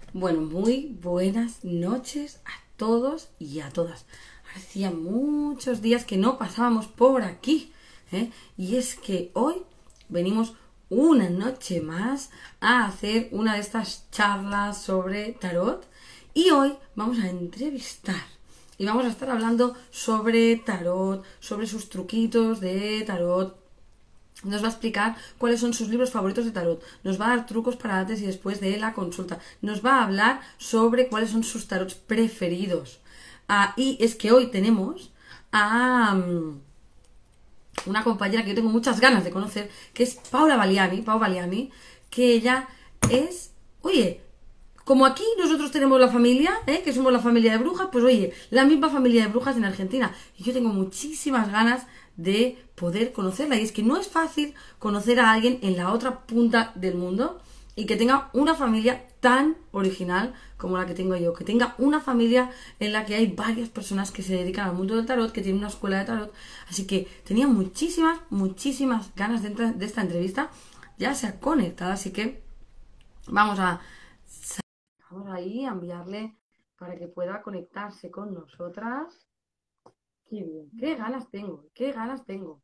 Bueno, muy buenas noches a todos y a todas. Hacía muchos días que no pasábamos por aquí, ¿eh? Y es que hoy venimos una noche más a hacer una de estas charlas sobre tarot y hoy vamos a entrevistar y vamos a estar hablando sobre tarot, sobre sus truquitos de tarot. Nos va a explicar cuáles son sus libros favoritos de tarot. Nos va a dar trucos para antes y después de la consulta. Nos va a hablar sobre cuáles son sus tarots preferidos. Y es que hoy tenemos a una compañera que yo tengo muchas ganas de conocer, que es Paula Valiani, Pau Valiani, que ella es, oye, como aquí nosotros tenemos la familia, que somos la familia de brujas, pues oye, la misma familia de brujas en Argentina. Y yo tengo muchísimas ganas de poder conocerla. Y es que no es fácil conocer a alguien en la otra punta del mundo y que tenga una familia tan original como la que tengo yo. Que tenga una familia en la que hay varias personas que se dedican al mundo del tarot, que tienen una escuela de tarot. Así que tenía muchísimas ganas de esta entrevista. Ya se ha conectado, así que vamos a ahí a enviarle para que pueda conectarse con nosotras. Qué bien, qué ganas tengo, qué ganas tengo.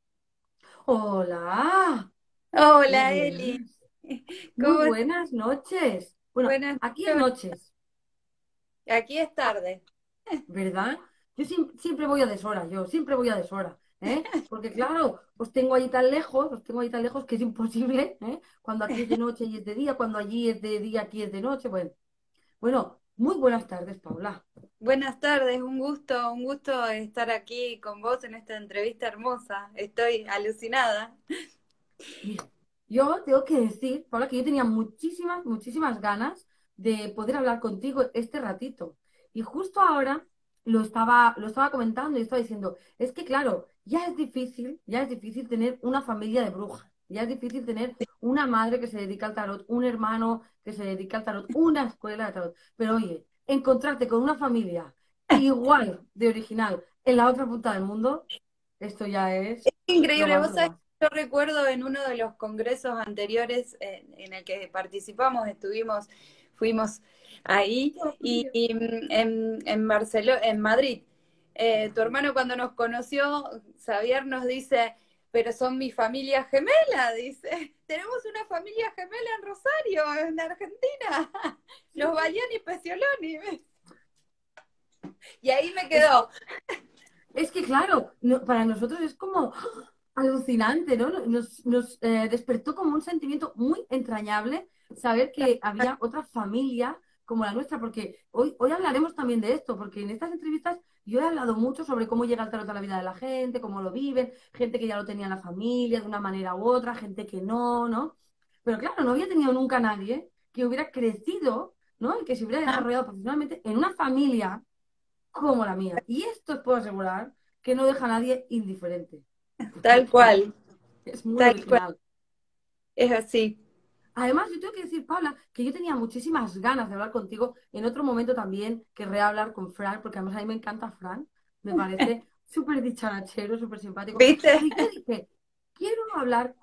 Hola, muy Hola Eli, buenas, muy ¿cómo estás? buenas noches. Bueno, Buenas aquí es noches. noches, Aquí es tarde. ¿verdad? Yo siempre voy a deshora, yo siempre voy a deshora, ¿eh? Porque claro, os tengo ahí tan lejos que es imposible, ¿eh? Cuando aquí es de noche y es de día, cuando allí es de día, aquí es de noche. Bueno, muy buenas tardes, Paula. Buenas tardes, un gusto estar aquí con vos en esta entrevista hermosa. Estoy alucinada. Mira, yo tengo que decir, Paula, que yo tenía muchísimas ganas de poder hablar contigo este ratito. Y justo ahora lo estaba comentando y estaba diciendo, es que claro, ya es difícil tener una familia de brujas, ya es difícil tener una madre que se dedica al tarot, un hermano que se dedica al tarot, una escuela de tarot. Pero oye, encontrarte con una familia igual de original en la otra punta del mundo, esto ya es lo Increíble, más vos de lo sabés más. que yo recuerdo en uno de los congresos anteriores en el que participamos, fuimos ahí en en Madrid. Tu hermano cuando nos conoció, Xavier nos dice, pero son mi familia gemela, dice. Tenemos una familia gemela en Rosario, en Argentina. Los Baliani Pecioloni. Y ahí me Es quedó. Es que, claro, para nosotros es como alucinante, ¿no? Nos despertó como un sentimiento muy entrañable saber que había otra familia como la nuestra, porque hoy hablaremos también de esto, porque en estas entrevistas yo he hablado mucho sobre cómo llega el tarot a la vida de la gente, cómo lo viven, gente que ya lo tenía en la familia de una manera u otra, gente que no, ¿no? Pero claro, no había tenido nunca nadie que hubiera crecido, ¿no? Y que se hubiera desarrollado profesionalmente en una familia como la mía. Y esto os puedo asegurar que no deja a nadie indiferente, Tal porque cual, es muy tal cual. original. Es así. Además, yo tengo que decir, Paula, que yo tenía muchísimas ganas de hablar contigo. En otro momento también querré hablar con Fran, porque además a mí me encanta Fran. Me parece súper dicharachero, súper simpático. ¿Viste? Pero yo dije, quiero hablar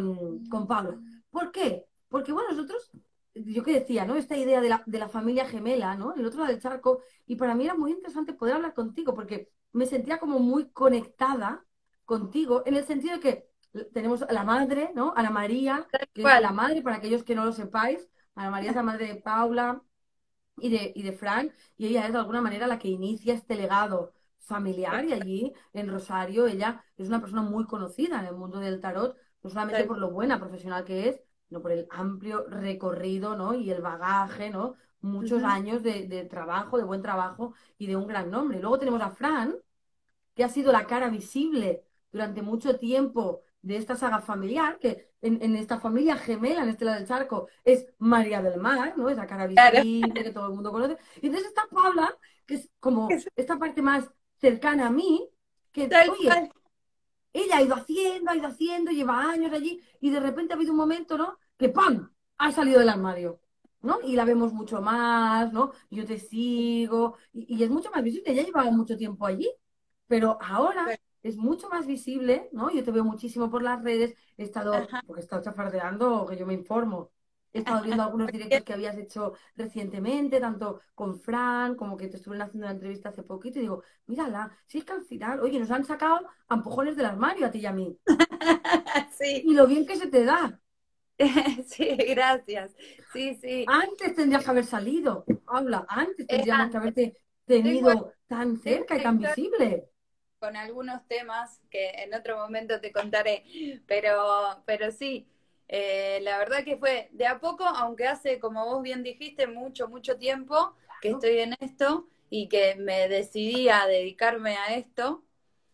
con Paula. ¿Por qué? Porque, bueno, nosotros, yo que decía, ¿no? Esta idea de la familia gemela, ¿no? El otro lado del charco. Y para mí era muy interesante poder hablar contigo, porque me sentía como muy conectada contigo, en el sentido de que tenemos a la madre, ¿no? Ana María, Tal que es la cual. madre, para aquellos que no lo sepáis. Ana María es la madre de Paula y de Frank, y ella es de alguna manera la que inicia este legado familiar, y allí en Rosario ella es una persona muy conocida en el mundo del tarot, no solamente Tal por lo buena profesional que es, sino por el amplio recorrido, ¿no? Y el bagaje, ¿no? Muchos Ujú. años de trabajo, de buen trabajo y de un gran nombre. Luego tenemos a Fran, que ha sido la cara visible durante mucho tiempo de esta saga familiar, que en esta familia gemela, en este lado del charco, es María del Mar, ¿no? Esa cara Claro. visible que todo el mundo conoce. Y entonces está Paula, que es como Es esta parte más cercana a mí, que, tal oye, cual. ella ha ido haciendo, lleva años allí, y de repente ha habido un momento, ¿no? Que ¡pam! Ha salido del armario, ¿no? Y la vemos mucho más, ¿no? Yo te sigo, y es mucho más visible, ella llevaba mucho tiempo allí, pero ahora es mucho más visible, ¿no? Yo te veo muchísimo por las redes, Ajá. porque he estado chafardeando, que yo me informo. he estado viendo algunos directos que habías hecho recientemente, tanto con Fran como que te estuvieron haciendo una entrevista hace poquito, y digo, mírala, si es que al final, oye, nos han sacado a empujones del armario a ti y a mí. Sí, Y lo bien que se te da. sí, gracias. Sí, sí. Antes tendrías que haber salido, Paula, antes Es tendríamos que antes. haberte Tengo, tenido tan tengo cerca y una tan historia visible. con algunos temas que en otro momento te contaré, pero sí, la verdad que fue de a poco, aunque hace, como vos bien dijiste, mucho, mucho tiempo que ¿No? estoy en esto y que me decidí a dedicarme a esto.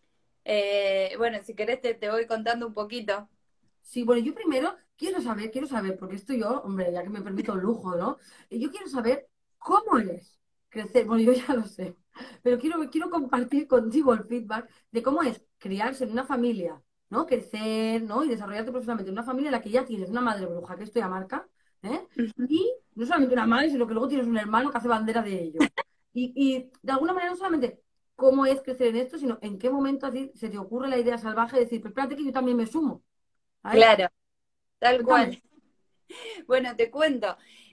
Bueno, si querés te voy contando un poquito. Sí, bueno, yo primero quiero saber, porque esto yo, hombre, ya que me permito el lujo, ¿no? Yo quiero saber cómo es crecer, bueno, yo ya lo sé, pero quiero compartir contigo el feedback de cómo es criarse en una familia, ¿no? Crecer, ¿no? Y desarrollarte profesionalmente en una familia en la que ya tienes una madre bruja, que esto ya marca, ¿eh? Y no solamente una madre, sino que luego tienes un hermano que hace bandera de ello. Y de alguna manera no solamente cómo es crecer en esto, sino en qué momento a ti se te ocurre la idea salvaje de decir, pues espérate que yo también me sumo a esto. Claro, tal Cuéntame. cual. Bueno, te cuento.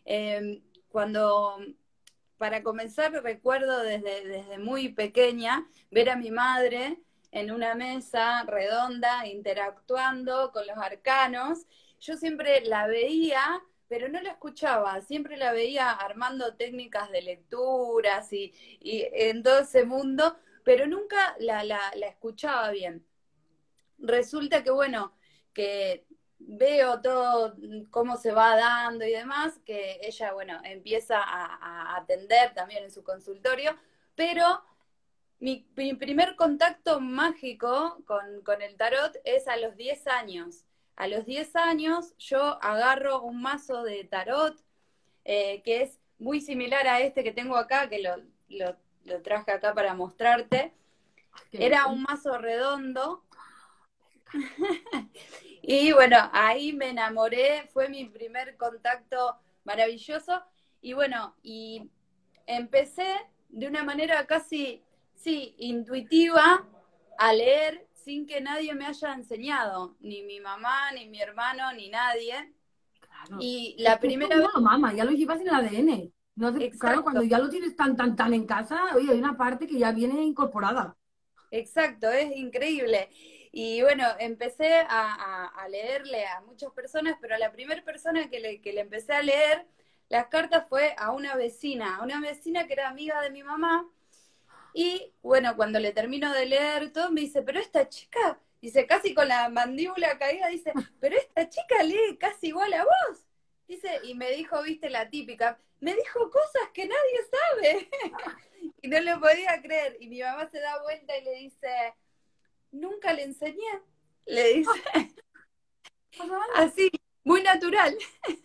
Cuando para comenzar, recuerdo desde muy pequeña ver a mi madre en una mesa redonda interactuando con los arcanos. Yo siempre la veía, pero no la escuchaba, siempre la veía armando técnicas de lecturas y en todo ese mundo, pero nunca la escuchaba bien. Resulta que, bueno, que veo todo cómo se va dando y demás, que ella, bueno, empieza a atender también en su consultorio, pero mi primer contacto mágico con el tarot es a los 10 años. A los 10 años yo agarro un mazo de tarot que es muy similar a este que tengo acá, que lo traje acá para mostrarte. Qué Era un bien. mazo redondo. Y bueno, ahí me enamoré, fue mi primer contacto maravilloso. Y bueno, y empecé de una manera casi, sí, intuitiva a leer sin que nadie me haya enseñado, ni mi mamá, ni mi hermano, ni nadie. Claro. Y Es la que esto primera uno vez, lo mama, ya lo llevas en el ADN. No claro, exacto, cuando ya lo tienes tan en casa, oye, hay una parte que ya viene incorporada. exacto, es increíble. Y bueno, empecé a leerle a muchas personas, pero a la primera persona que le empecé a leer las cartas fue a una vecina que era amiga de mi mamá. Y bueno, cuando le termino de leer todo, me dice, pero esta chica, dice, casi con la mandíbula caída, dice, pero esta chica lee casi igual a vos. Dice, y me dijo, viste, la típica, me dijo cosas que nadie sabe. Y no le podía creer. Y mi mamá se da vuelta y le dice, nunca le enseñé. Le dice, Pasa nada. así, muy natural.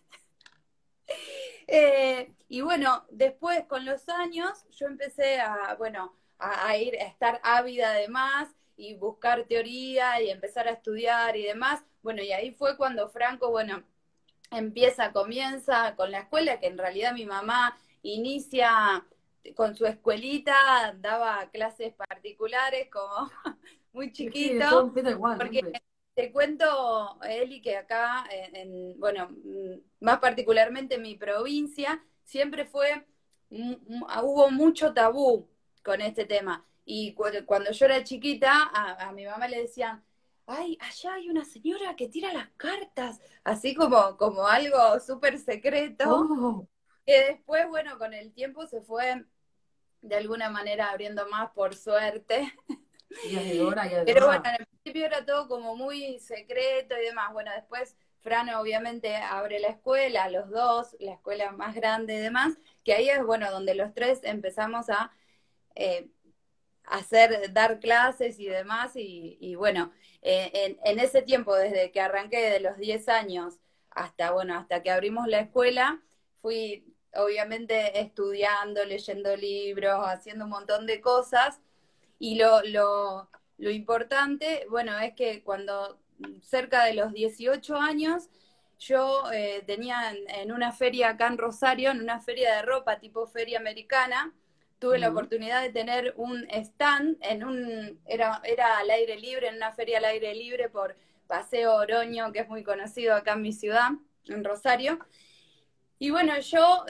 Y bueno, después con los años yo empecé a, bueno, a ir, a estar ávida de más y buscar teoría y empezar a estudiar y demás. Bueno, y ahí fue cuando Franco, bueno, comienza con la escuela, que en realidad mi mamá inicia con su escuelita, daba clases particulares como muy Sí, sí, todo chiquito, empieza igual porque siempre. te cuento, Eli, que acá, bueno, más particularmente en mi provincia, siempre fue, hubo mucho tabú con este tema. Y cuando yo era chiquita, a mi mamá le decían, ay, allá hay una señora que tira las cartas, así como algo súper secreto, Oh, que después, bueno, con el tiempo se fue de alguna manera abriendo más por suerte. ya es hora, ya es Pero bueno, hora. en el principio era todo como muy secreto y demás. Bueno, después Fran obviamente abre la escuela, los dos, la escuela más grande y demás, que ahí es, bueno, donde los tres empezamos a eh, dar clases y demás. Y bueno, en ese tiempo, desde que arranqué de los 10 años hasta, bueno, hasta que abrimos la escuela, fui obviamente estudiando, leyendo libros, haciendo un montón de cosas y lo importante, bueno, es que cuando cerca de los 18 años, yo tenía en una feria acá en Rosario, en una feria de ropa tipo feria americana, tuve la Mm. oportunidad de tener un stand era al aire libre, en una feria al aire libre por Paseo Oroño, que es muy conocido acá en mi ciudad, en Rosario. Y bueno, yo,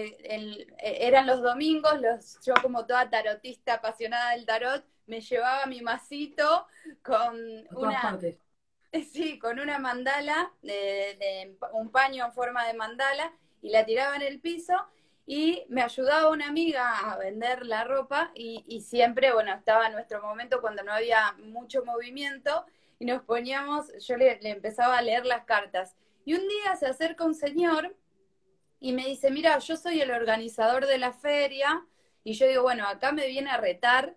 eran los domingos, yo como toda tarotista apasionada del tarot, me llevaba mi masito con A todas una, partes. sí, con una mandala, un paño en forma de mandala, y la tiraba en el piso, y me ayudaba una amiga a vender la ropa, y siempre, bueno, estaba en nuestro momento cuando no había mucho movimiento, y nos poníamos, yo le empezaba a leer las cartas. Y un día se acerca un señor y me dice, mira, yo soy el organizador de la feria, y yo digo, bueno, acá me viene a retar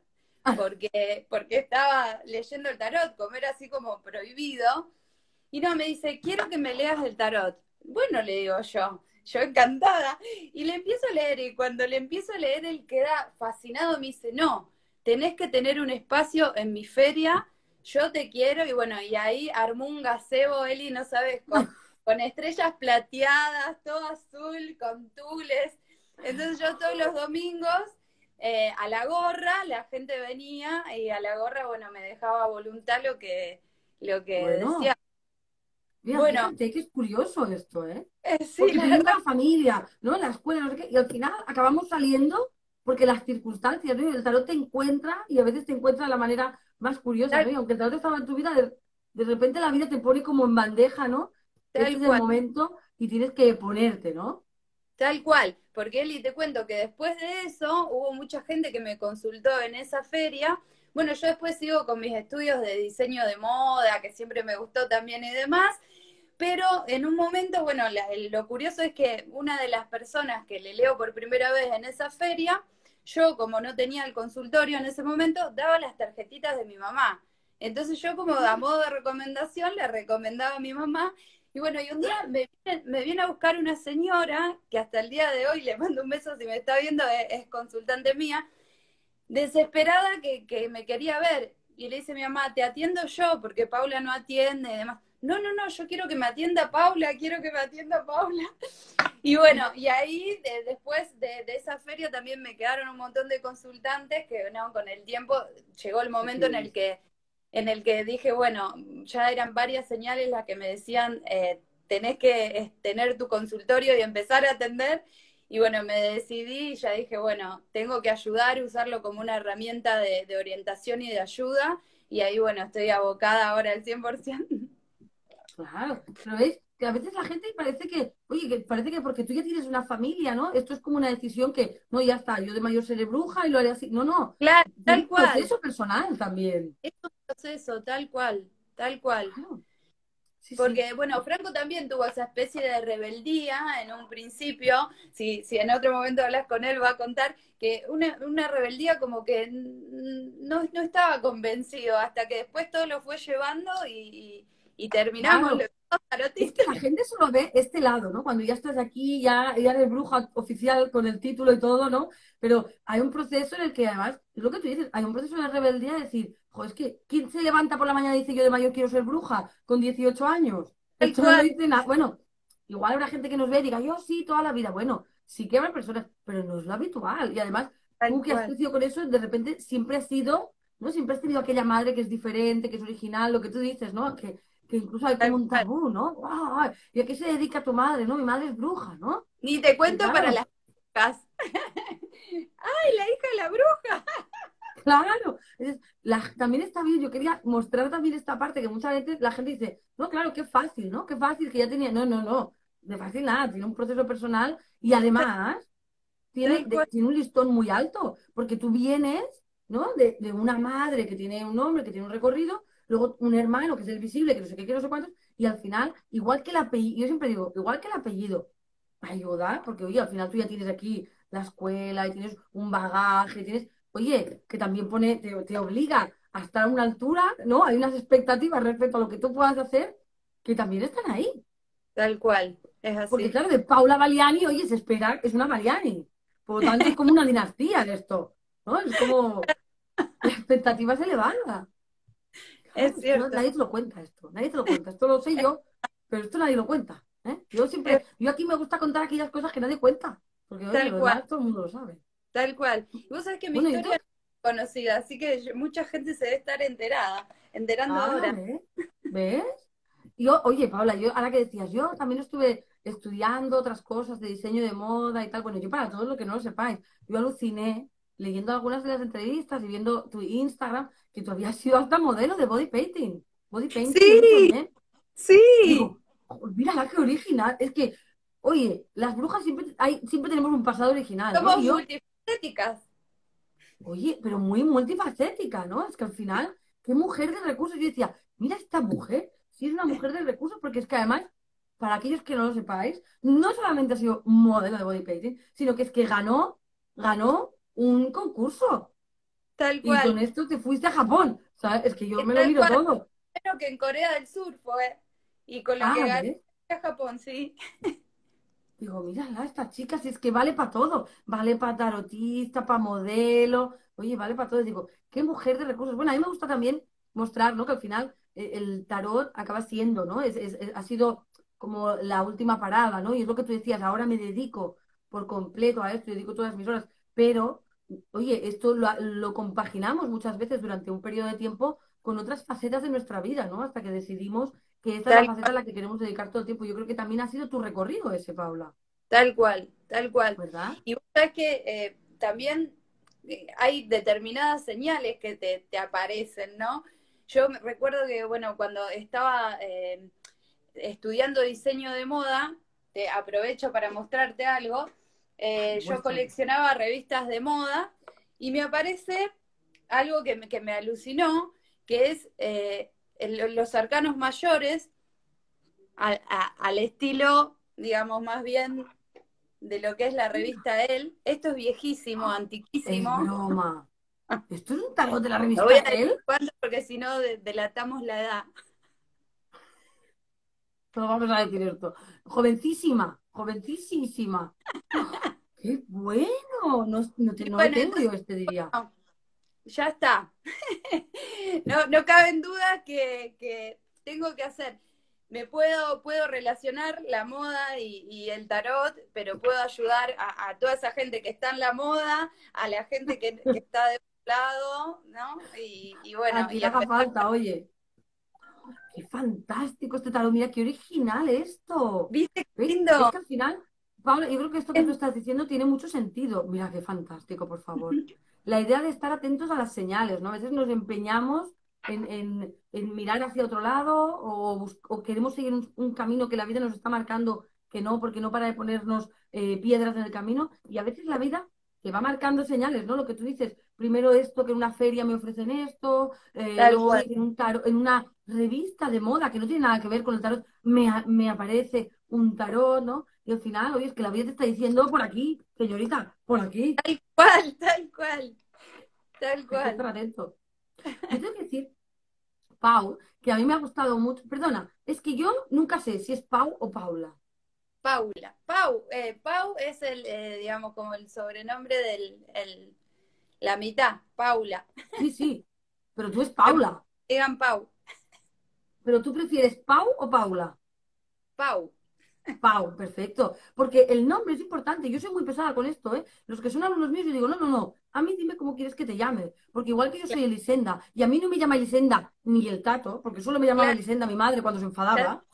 porque estaba leyendo el tarot, como era así como prohibido, y no, me dice, quiero que me leas el tarot. Bueno, le digo yo encantada, y le empiezo a leer, y cuando le empiezo a leer, él queda fascinado, me dice, no, tenés que tener un espacio en mi feria, yo te quiero, y bueno, y ahí armó un gazebo, Eli, no sabes, con estrellas plateadas, todo azul, con tules. Entonces yo todos los domingos, a la gorra, la gente venía, y a la gorra, bueno, me dejaba a voluntad lo que decía. Bueno, mira, Bueno, fíjate que es curioso esto, ¿eh? sí, Porque la tuvimos verdad, la familia, ¿no? En la escuela, no sé qué, y al final acabamos saliendo porque las circunstancias, ¿no? Y el tarot te encuentra y a veces te encuentra de la manera más curiosa, ¿no? tal, Y aunque el tarot estaba en tu vida, de repente la vida te pone como en bandeja, ¿no? Este tal es el cual, momento y tienes que ponerte, ¿no? tal cual. Porque Eli, te cuento que después de eso hubo mucha gente que me consultó en esa feria. Bueno, yo después sigo con mis estudios de diseño de moda, que siempre me gustó también y demás. Pero en un momento, bueno, lo curioso es que una de las personas que le leo por primera vez en esa feria, yo como no tenía el consultorio en ese momento, daba las tarjetitas de mi mamá. Entonces yo como a modo de recomendación le recomendaba a mi mamá. Y bueno, y un día me viene a buscar una señora, que hasta el día de hoy le mando un beso si me está viendo, es consultante mía, desesperada que me quería ver. Y le dice a mi mamá, te atiendo yo, porque Paula no atiende y demás. No, no, no, yo quiero que me atienda Paula, quiero que me atienda Paula. Y bueno, y ahí después de esa feria también me quedaron un montón de consultantes que no, con el tiempo llegó el momento en Sí. el que dije, bueno, ya eran varias señales las que me decían, tenés que tener tu consultorio y empezar a atender. Y bueno, me decidí y ya dije, bueno, tengo que ayudar, usarlo como una herramienta de orientación y de ayuda. Y ahí, bueno, estoy abocada ahora al 100%. Claro, pero ves que a veces la gente parece que, oye, que parece que porque tú ya tienes una familia, ¿no? Esto es como una decisión que, no, ya está, yo de mayor seré bruja y lo haré así. No, no, Claro, tiene tal un cual. proceso personal también. Es un proceso, tal cual, tal cual. Claro, sí, sí. Porque, bueno, Franco también tuvo esa especie de rebeldía en un principio. Si en otro momento hablas con él, va a contar que una rebeldía como que no estaba convencido, hasta que después todo lo fue llevando y terminamos los Claro, dos es que tarotistas. la gente solo ve este lado, ¿no? Cuando ya estás aquí, ya eres bruja oficial con el título y todo, ¿no? Pero hay un proceso en el que además, es lo que tú dices, hay un proceso de rebeldía de decir, joder, es que ¿quién se levanta por la mañana y dice yo de mayor quiero ser bruja con 18 años? Tal Esto no lo cual, dice nada. Bueno, igual habrá gente que nos ve y diga, yo sí, toda la vida. Bueno, sí que habrá personas, pero no es lo habitual. Y además, tal tú que has cual, crecido con eso, de repente siempre has sido, ¿no? Siempre has tenido aquella madre que es diferente, que es original, lo que tú dices, ¿no? Que incluso hay como tal un cual. tabú, ¿no? ¡Guau! ¿Y a qué se dedica tu madre? ¿No? Mi madre es bruja, ¿no? Ni te Y cuento para claro, las brujas. ¡Ay, la hija de la bruja! claro. También está bien, yo quería mostrar también esta parte que muchas veces la gente dice, no, claro, qué fácil, ¿no? Qué fácil que ya tenía. No, no, no. De fácil nada, tiene un proceso personal y además Tal cual, tiene un listón muy alto, porque tú vienes, ¿no? De una madre que tiene un nombre, que tiene un recorrido, luego un hermano que es el visible, que no sé qué, que no sé cuántos, y al final, igual que el apellido, yo siempre digo, igual que el apellido ayuda, porque oye, al final tú ya tienes aquí la escuela y tienes un bagaje, tienes, oye, que también te obliga a estar a una altura, ¿no? Hay unas expectativas respecto a lo que tú puedas hacer que también están ahí. tal cual, es Porque así. claro, de Paula Baliani, oye, se espera, es una Baliani. Por lo tanto, es como una dinastía en esto, ¿no? Es como la expectativa es elevada. Claro, Es esto cierto, nadie te lo cuenta, esto, nadie te lo cuenta. Esto lo sé yo, pero esto nadie lo cuenta, ¿eh? es Yo aquí me gusta contar aquellas cosas que nadie cuenta, porque oye, tal lo cual. demás todo el mundo lo sabe. Tal cual. Y vos sabés que mi Bueno, y historia entonces, no es conocida, así que mucha gente se debe estar enterando ah, ahora. ¿ves? ¿Ves? Yo, oye, Paula, yo ahora que decías, yo también estuve estudiando otras cosas de diseño de moda y tal. Bueno, yo para todos los que no lo sepáis, yo aluciné leyendo algunas de las entrevistas y viendo tu Instagram que tú habías sido hasta modelo de body painting lo he dicho Sí, bien. sí, Digo, "Oh, mírala qué original". Es que, oye, las brujas siempre tenemos un pasado original, ¿no? somos Y yo, multifacéticas, oye, pero muy multifacética, ¿no? Es que al final, qué mujer de recursos. Yo decía, mira esta mujer, sí es una mujer de recursos, porque es que además, para aquellos que no lo sepáis, no solamente ha sido modelo de body painting, sino que es que ganó un concurso. tal Y con cual, esto te fuiste a Japón, ¿sabes? Es que yo me lo tal miro cual. todo. Creo que en Corea del Sur fue, y con lo que Ah, gané ¿ves? a Japón, sí. Digo, mírala, esta chica, si es que vale para todo, vale para tarotista, para modelo, oye, vale para todo. Digo, qué mujer de recursos. Bueno, a mí me gusta también mostrar, ¿no? Que al final el tarot acaba siendo, ¿no? Ha sido como la última parada, ¿no? Y es lo que tú decías, ahora me dedico por completo a esto, dedico todas mis horas, pero, oye, esto lo compaginamos muchas veces durante un periodo de tiempo con otras facetas de nuestra vida, ¿no? Hasta que decidimos que esta es la Tal faceta a la que queremos dedicar todo el tiempo. Yo creo que también ha sido tu recorrido ese, Paula, Tal cual, tal cual. ¿verdad? Y vos sabés que también hay determinadas señales que te aparecen, ¿no? Yo recuerdo que, bueno, cuando estaba estudiando diseño de moda, te aprovecho para mostrarte algo, yo Muéstrame. coleccionaba revistas de moda y me aparece algo que me alucinó, que es los arcanos mayores al estilo, digamos, más bien de lo que es la revista Elle. Esto es viejísimo, ¡Ah! Es antiquísimo. broma. ¿Esto es un tarot de la Lo voy revista a decir él? cuándo porque si no delatamos la edad. Pero vamos a decir esto. Jovencísima, jovencísima. ¡Ah! ¡Qué bueno! Y No lo bueno, tengo entonces yo este diría. no, ya está. No cabe en duda que tengo que hacer. Puedo relacionar la moda y el tarot, pero puedo ayudar a toda esa gente que está en la moda, a la gente que está de otro lado, ¿no? Y A bueno, y quien haga empezar. falta, oye. ¡Qué fantástico este tarot! Mira, qué original esto. ¿Viste qué ¿Ves? Es lindo? que al final, Paula, yo creo que esto que tú estás diciendo tiene mucho sentido. Mira, qué fantástico, por favor. La idea de estar atentos a las señales, ¿no? A veces nos empeñamos en mirar hacia otro lado o queremos seguir un camino que la vida nos está marcando que no, porque no para de ponernos piedras en el camino. Y a veces la vida te va marcando señales, ¿no? Lo que tú dices, primero esto, que en una feria me ofrecen esto, Tal luego cual. en una revista de moda que no tiene nada que ver con el tarot, me aparece un tarot, ¿no? Y al final, oye, es que la vida te está diciendo por aquí, señorita, por aquí, Tal cual, tal cual, tal hay que estar cual. atento. Yo tengo que decir, Pau, que a mí me ha gustado mucho, perdona, es que yo nunca sé si es Pau o Paula. Paula. Pau es digamos, como el sobrenombre la mitad, Paula. Sí, sí, pero tú es Me Paula. digan Pau. ¿Pero tú prefieres Pau o Paula? Pau. Pau, perfecto. Porque el nombre es importante. Yo soy muy pesada con esto, ¿eh? Los que son alumnos míos, yo digo, no, no, no. A mí dime cómo quieres que te llame. Porque igual que yo soy Elisenda, y a mí no me llama Elisenda ni el tato, porque solo me llamaba Claro, Elisenda mi madre cuando se ya- enfadaba.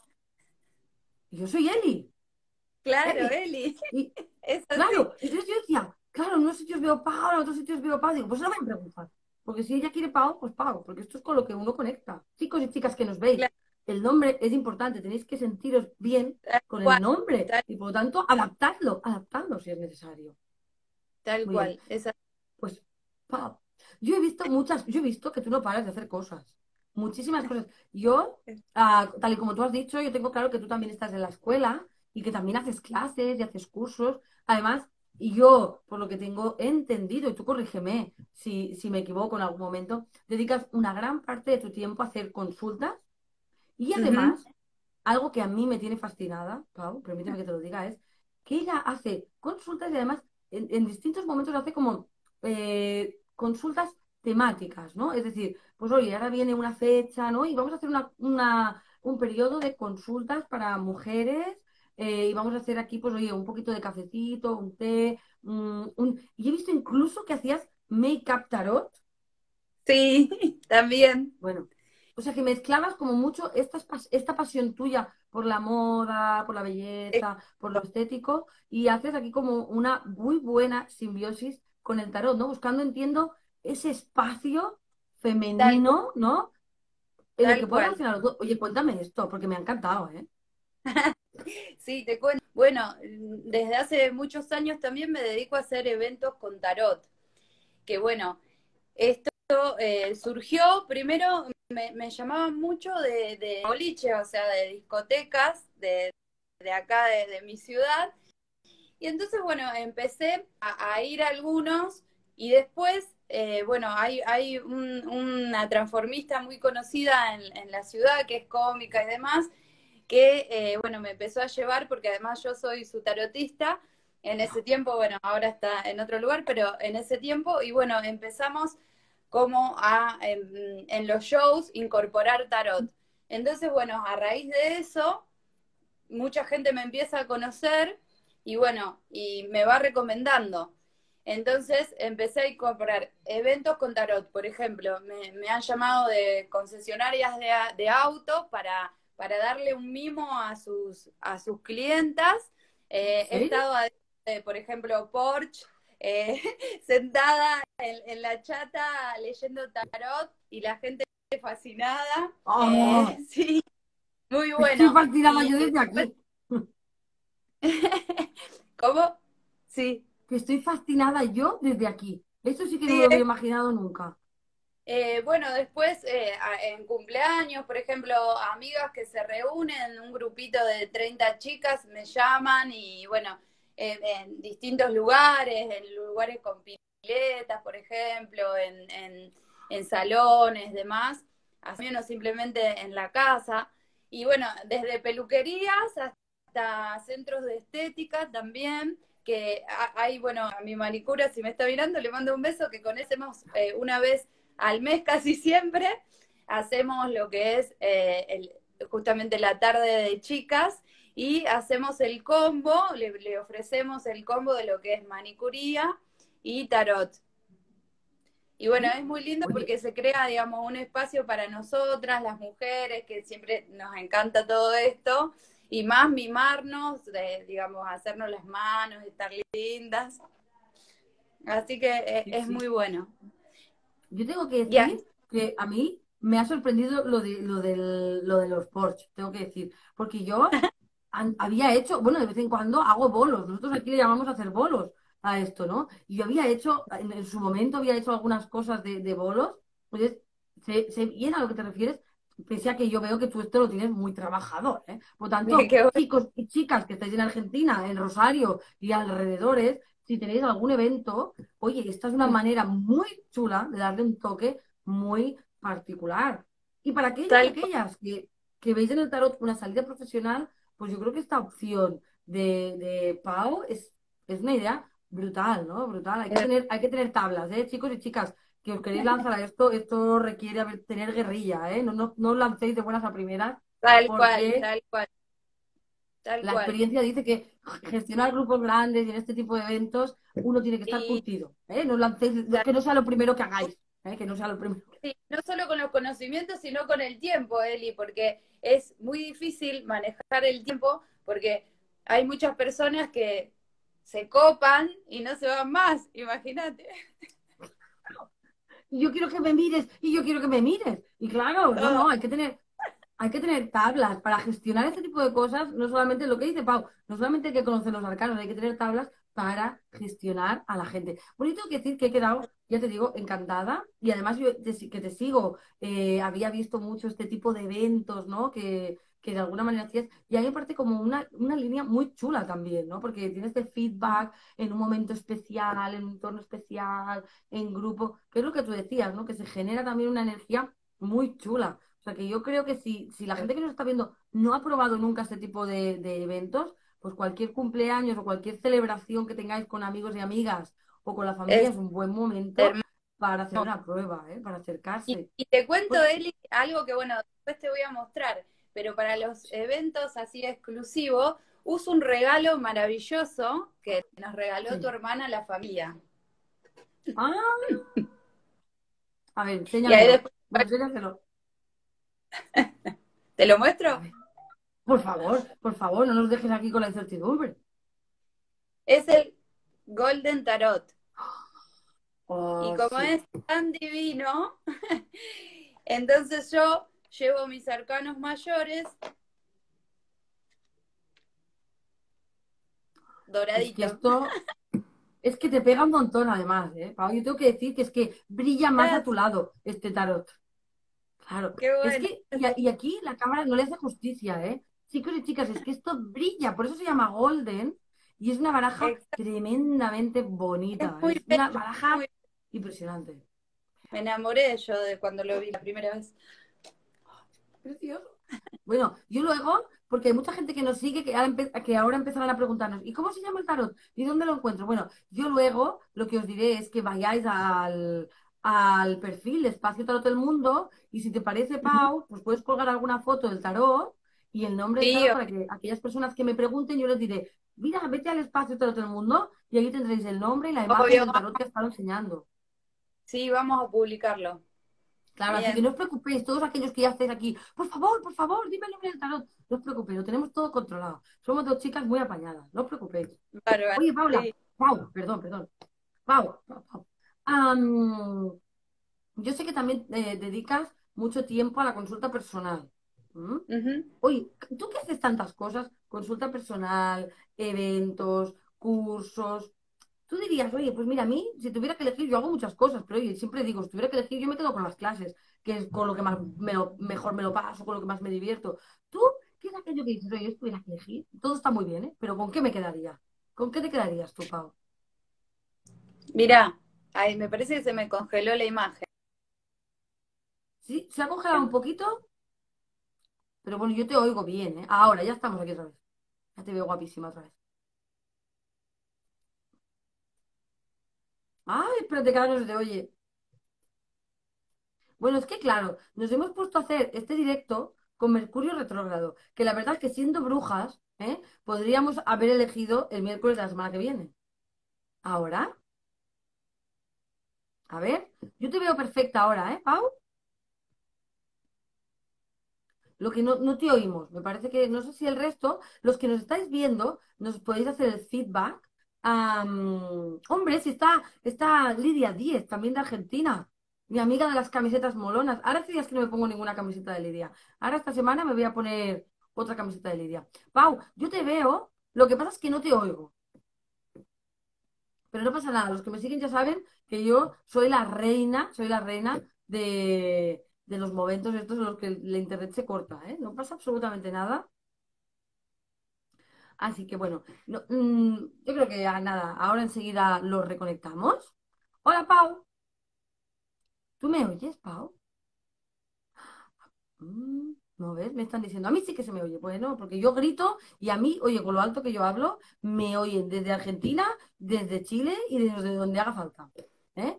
Y yo soy Eli, claro, Eli. Eli. Y Es así. claro, entonces yo decía, claro, en unos sitios veo Pau, en otros sitios veo Pau. Digo, pues no me voy a preguntar. Porque si ella quiere Pau, pues Pau. Porque esto es con lo que uno conecta. Chicos y chicas que nos veis, Claro, el nombre es importante. Tenéis que sentiros bien tal con el cual, nombre tal, y por lo tanto adaptadlo si es necesario. tal Muy bien, cual. Es así. pues Pau, yo he visto que tú no paras de hacer cosas, muchísimas cosas. Yo, tal y como tú has dicho, yo tengo claro que tú también estás en la escuela y que también haces clases y haces cursos. Además, y yo, por lo que tengo entendido, y tú corrígeme si me equivoco en algún momento, dedicas una gran parte de tu tiempo a hacer consultas y Ujú. además, algo que a mí me tiene fascinada, Pau, permíteme que te lo diga, es que ella hace consultas y además en distintos momentos hace como consultas temáticas, ¿no? Es decir, pues oye, ahora viene una fecha, ¿no? Y vamos a hacer un periodo de consultas para mujeres y vamos a hacer aquí, pues oye, un poquito de cafecito, un té, y he visto incluso que hacías make-up tarot. Sí, también. Bueno. O sea, que mezclabas como mucho esta pasión tuya por la moda, por la belleza, por lo estético, y haces aquí como una muy buena simbiosis con el tarot, ¿no? Buscando, entiendo, ese espacio Tal, femenino, ¿no? En el que tal puedas cual. relacionar los dos. Oye, cuéntame esto, porque me ha encantado, ¿eh? Sí, te cuento. Bueno, desde hace muchos años también me dedico a hacer eventos con tarot. Que bueno, esto surgió, primero me llamaban mucho de boliche, o sea, de discotecas de acá, de mi ciudad. Y entonces, bueno, empecé a ir a algunos y después, bueno, hay una transformista muy conocida en la ciudad que es cómica y demás, que, bueno, me empezó a llevar porque además yo soy su tarotista. En ese tiempo, bueno, ahora está en otro lugar, pero en ese tiempo, y bueno, empezamos como en los shows incorporar tarot. Entonces, bueno, a raíz de eso, mucha gente me empieza a conocer y bueno, y me va recomendando. Entonces empecé a incorporar eventos con tarot. Por ejemplo, me han llamado de concesionarias de autos para darle un mimo a sus clientas. ¿En He serio? estado, por ejemplo, Porsche, eh, sentada la chata leyendo tarot y la gente fascinada. ¡Oh! Sí, muy Estoy bueno. fascinada Y yo desde después, aquí. ¿cómo? Sí, Que estoy fascinada yo desde aquí. Esto sí que no me sí. lo hubiera imaginado nunca. Bueno, después en cumpleaños, por ejemplo, amigas que se reúnen, un grupito de 30 chicas me llaman y bueno, en distintos lugares, en lugares con piletas, por ejemplo, en salones, demás, así menos simplemente en la casa. Y bueno, desde peluquerías hasta centros de estética también, que hay, bueno, a mi manicura, si me está mirando, le mando un beso, que conocemos una vez al mes casi siempre, hacemos lo que es justamente la tarde de chicas y hacemos el combo, le ofrecemos el combo de lo que es manicuría y tarot. Y bueno, ¿Sí? es muy lindo Oye, porque se crea, digamos, un espacio para nosotras, las mujeres, que siempre nos encanta todo esto, y más mimarnos, digamos, hacernos las manos, estar lindas. Así que sí, es muy sí. bueno. Yo tengo que Ya, decir que a mí me ha sorprendido lo de los Porsche, tengo que decir. Porque yo había hecho, bueno, de vez en cuando hago bolos. Nosotros aquí le llamamos hacer bolos a esto, ¿no? Y yo había hecho, en su momento había hecho algunas cosas de bolos. Entonces, sé bien a lo que te refieres, pese a que yo veo que tú esto lo tienes muy trabajador, ¿eh? Por tanto, qué bueno. chicos y chicas que estáis en Argentina, en Rosario y alrededores, si tenéis algún evento, oye, esta es una manera muy chula de darle un toque muy particular. Y para aquellos y Tal aquellas que veis en el tarot una salida profesional, pues yo creo que esta opción de Pau es una idea brutal, ¿no? Brutal. cual. Hay que tener tablas, ¿eh? Chicos y chicas, que os queréis lanzar a esto, esto requiere tener guerrilla, ¿eh? No os lancéis de buenas a primeras, Tal cual, porque tal cual, tal la cual. experiencia dice que gestionar grupos grandes y en este tipo de eventos uno tiene que estar Y curtido, ¿eh? No os lancéis, tal- que no sea lo primero que hagáis, ¿eh? Que no sea lo primero. sí, no solo con los conocimientos, sino con el tiempo, Eli, porque es muy difícil manejar el tiempo, porque hay muchas personas que se copan y no se van más, imagínate. Y yo quiero que me mires y yo quiero que me mires. Y claro, Todo. hay que tener tablas para gestionar este tipo de cosas, no solamente lo que dice Pau, no solamente hay que conocer los arcanos, hay que tener tablas para gestionar a la gente. Bonito que decir que he quedado, ya te digo, encantada y además que te sigo, había visto mucho este tipo de eventos, ¿no? Que de alguna manera hacías y a mí me parece como una línea muy chula también, ¿no? Porque tienes este feedback en un momento especial, en un entorno especial, en grupo, que es lo que tú decías, ¿no? Que se genera también una energía muy chula. O sea que yo creo que si la gente que nos está viendo no ha probado nunca este tipo de eventos, pues cualquier cumpleaños o cualquier celebración que tengáis con amigos y amigas o con la familia Es es un buen momento hermoso. para hacer una prueba, ¿eh? Para Y, acercarse. y te cuento, Pues, Eli, algo que, bueno, después te voy a mostrar, pero para los eventos así exclusivos, uso un regalo maravilloso que nos regaló tu sí. hermana a la familia. Ah, a ver, Y ahí enséñamelo. después, Bueno, enséñamelo. ¿Te lo A muestro? ver, por favor, no nos dejes aquí con la incertidumbre. Es el Golden Tarot. Y Oh, como sí. es tan divino, entonces yo llevo mis arcanos mayores Es que doraditos. esto, es que te pega un montón además, ¿eh? Pau, yo tengo que decir que es que brilla más a tu Gracias, lado este tarot. Claro, qué es bueno. que, y aquí la cámara no le hace justicia, ¿eh? Chicos y chicas, es que esto brilla, por eso se llama Golden y es una baraja Exacto, tremendamente es bonita, muy es una bello, baraja impresionante. me enamoré yo de cuando lo vi la primera vez. Precioso. Bueno, yo luego, porque hay mucha gente que nos sigue que ahora empezarán a preguntarnos, ¿y cómo se llama el tarot? ¿Y dónde lo encuentro? Bueno, yo luego lo que os diré es que vayáis al perfil de Espacio Tarot del Mundo y si te parece, Ujú. Pau, pues puedes colgar alguna foto del tarot y el nombre del Sí, tarot para que aquellas personas que me pregunten yo les diré, mira, vete al Espacio Tarot del Mundo y ahí tendréis el nombre y la imagen obvio, del tarot que he estado enseñando. sí, vamos a publicarlo. Claro, así que Bien, no os preocupéis, todos aquellos que ya estáis aquí, por favor, dime el nombre del tarot. No os preocupéis, lo tenemos todo controlado. Somos dos chicas muy apañadas, no os preocupéis. bárbaro. Oye, Paula, Sí. perdón. Pau. Yo sé que también dedicas mucho tiempo a la consulta personal. ¿Mm? Ujú. Oye, ¿tú qué haces tantas cosas? Consulta personal, eventos, cursos. Tú dirías, oye, pues mira, a mí, si tuviera que elegir, yo hago muchas cosas, pero oye, siempre digo, si tuviera que elegir, yo me quedo con las clases, que es con lo que más mejor me lo paso, con lo que más me divierto. ¿Tú qué es aquello que dices, oye, yo tuviera que elegir? Todo está muy bien, ¿eh? Pero ¿con qué me quedaría? ¿Con qué te quedarías tú, Pau? Mirá, ay, me parece que se me congeló la imagen. Sí, se ha congelado un poquito, pero bueno, yo te oigo bien, ¿eh? Ahora, ya estamos aquí otra vez. Ya te veo guapísima otra vez. Ay, espérate que ahora no se te oye. Bueno, es que claro, nos hemos puesto a hacer este directo con Mercurio retrógrado, que la verdad es que siendo brujas, podríamos haber elegido el miércoles de la semana que viene. Ahora, a ver, yo te veo perfecta ahora, Pau? Lo que no te oímos, me parece que, no sé si el resto, los que nos estáis viendo, nos podéis hacer el feedback. Hombre, si está Lidia Díez, también de Argentina, mi amiga de las camisetas molonas. Ahora hace días que no me pongo ninguna camiseta de Lidia. Ahora esta semana me voy a poner otra camiseta de Lidia. Pau, yo te veo, lo que pasa es que no te oigo, pero no pasa nada. Los que me siguen ya saben que yo soy la reina de los momentos estos en los que la internet se corta, ¿eh? No pasa absolutamente nada. Así que bueno, yo creo que ya nada, ahora enseguida lo reconectamos. Hola, Pau. ¿Tú me oyes, Pau? ¿No ves? Me están diciendo, a mí sí que se me oye. Bueno, porque yo grito y a mí, oye, con lo alto que yo hablo, me oyen desde Argentina, desde Chile y desde donde haga falta. ¿Eh?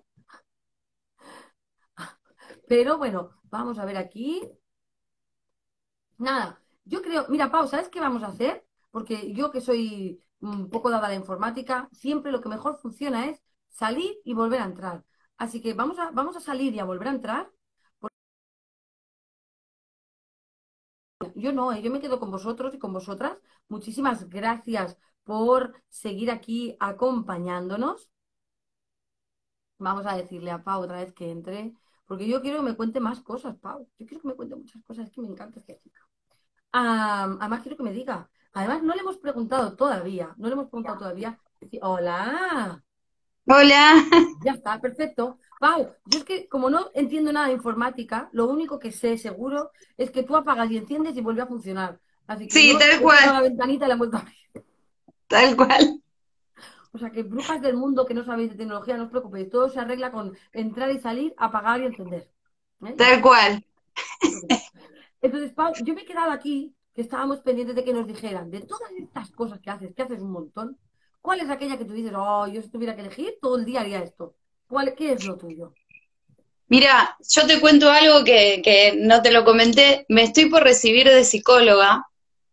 Pero bueno, vamos a ver aquí. Nada, yo creo, mira, Pau, ¿sabes qué vamos a hacer? Porque yo que soy un poco dada a la informática, siempre lo que mejor funciona es salir y volver a entrar. Así que vamos a salir y a volver a entrar. Yo no, yo me quedo con vosotros y con vosotras. Muchísimas gracias por seguir aquí acompañándonos. Vamos a decirle a Pau otra vez que entre, porque yo quiero que me cuente más cosas, Pau. Yo quiero que me cuente muchas cosas, es que me encanta esta chica. Además, quiero que me diga. Además, no le hemos preguntado todavía. No le hemos preguntado todavía. Hola. Hola. Ya está, perfecto. Pau, yo es que como no entiendo nada de informática, lo único que sé seguro es que tú apagas y enciendes y vuelve a funcionar. Así que Sí, yo tal he cerrado cual, la ventanita y la he vuelto a abrir. tal cual, O sea que brujas del mundo que no sabéis de tecnología, no os preocupéis. Todo se arregla con entrar y salir, apagar y encender. Ya tal está. cual. No os preocupéis. Entonces, Pau, yo me he quedado aquí, que estábamos pendientes de que nos dijeran, de todas estas cosas que haces un montón, ¿cuál es aquella que tú dices, oh, yo si tuviera que elegir, todo el día haría esto? ¿Qué es lo tuyo? Mira, yo te cuento algo que no te lo comenté. Me estoy por recibir de psicóloga.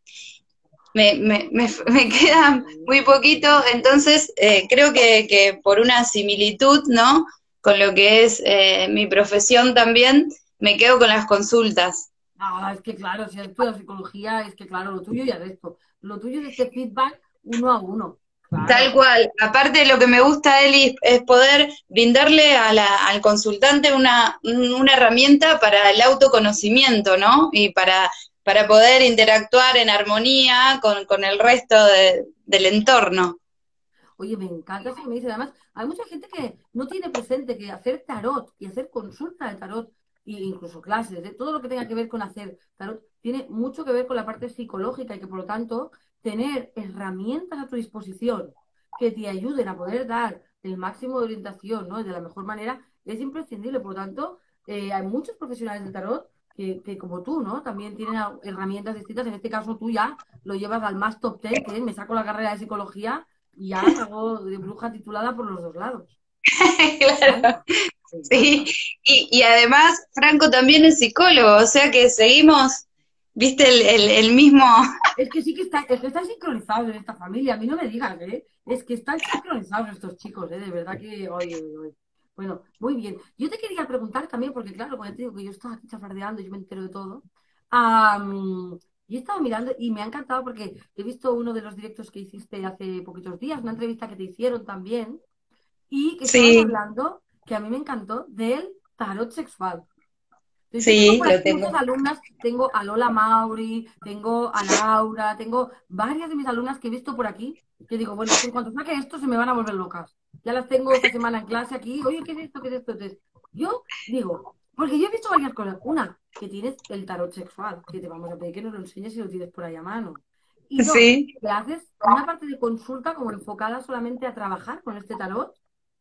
Me queda muy poquito, entonces creo que por una similitud, ¿no? Con lo que es mi profesión también, me quedo con las consultas. Ah, es que claro, si has estudiado psicología, es que claro, lo tuyo ya es esto. Lo tuyo es este feedback uno a uno. Tal Claro. cual. Aparte, lo que me gusta, Eli, es poder brindarle al consultante una herramienta para el autoconocimiento, ¿no? Y para poder interactuar en armonía con el resto del entorno. Oye, me encanta eso que me dices. Además, hay mucha gente que no tiene presente que hacer tarot y hacer consulta de tarot, e incluso clases, de todo lo que tenga que ver con hacer tarot, tiene mucho que ver con la parte psicológica y que por lo tanto tener herramientas a tu disposición que te ayuden a poder dar el máximo de orientación, ¿no? Y de la mejor manera es imprescindible. Por lo tanto, hay muchos profesionales de tarot que como tú, ¿no? También tienen herramientas distintas. En este caso, tú ya lo llevas al más top ten, que es, me saco la carrera de psicología y ya hago de bruja titulada por los dos lados. ¿Vale? Claro, Me sí. encanta. Y además, Franco también es psicólogo, o sea que seguimos, viste, el mismo. Es que están sincronizados en esta familia. A mí no me digas, ¿eh? Es que están sincronizados estos chicos, ¿eh? De verdad que, oye, oye, oye. Bueno, muy bien. Yo te quería preguntar también, porque claro, como ya te digo que yo estaba aquí chafardeando, yo me entero de todo. Y he estado mirando y me ha encantado porque he visto uno de los directos que hiciste hace poquitos días, una entrevista que te hicieron también, y que estabas Sí, hablando, que a mí me encantó, del tarot sexual. Entonces, yo tengo sí, por lo aquí tengo. muchas alumnas, tengo a Lola Mauri, tengo a Laura, tengo varias de mis alumnas que he visto por aquí, que digo, bueno, es que en cuanto saque esto se me van a volver locas. Ya las tengo esta semana en clase aquí, oye, ¿qué es esto? ¿Qué es esto? Entonces, yo digo, porque yo he visto varias cosas. Una, que tienes el tarot sexual, que te vamos a pedir que nos lo enseñes si lo tienes por ahí a mano. Y dos, Sí. que haces una parte de consulta como enfocada solamente a trabajar con este tarot.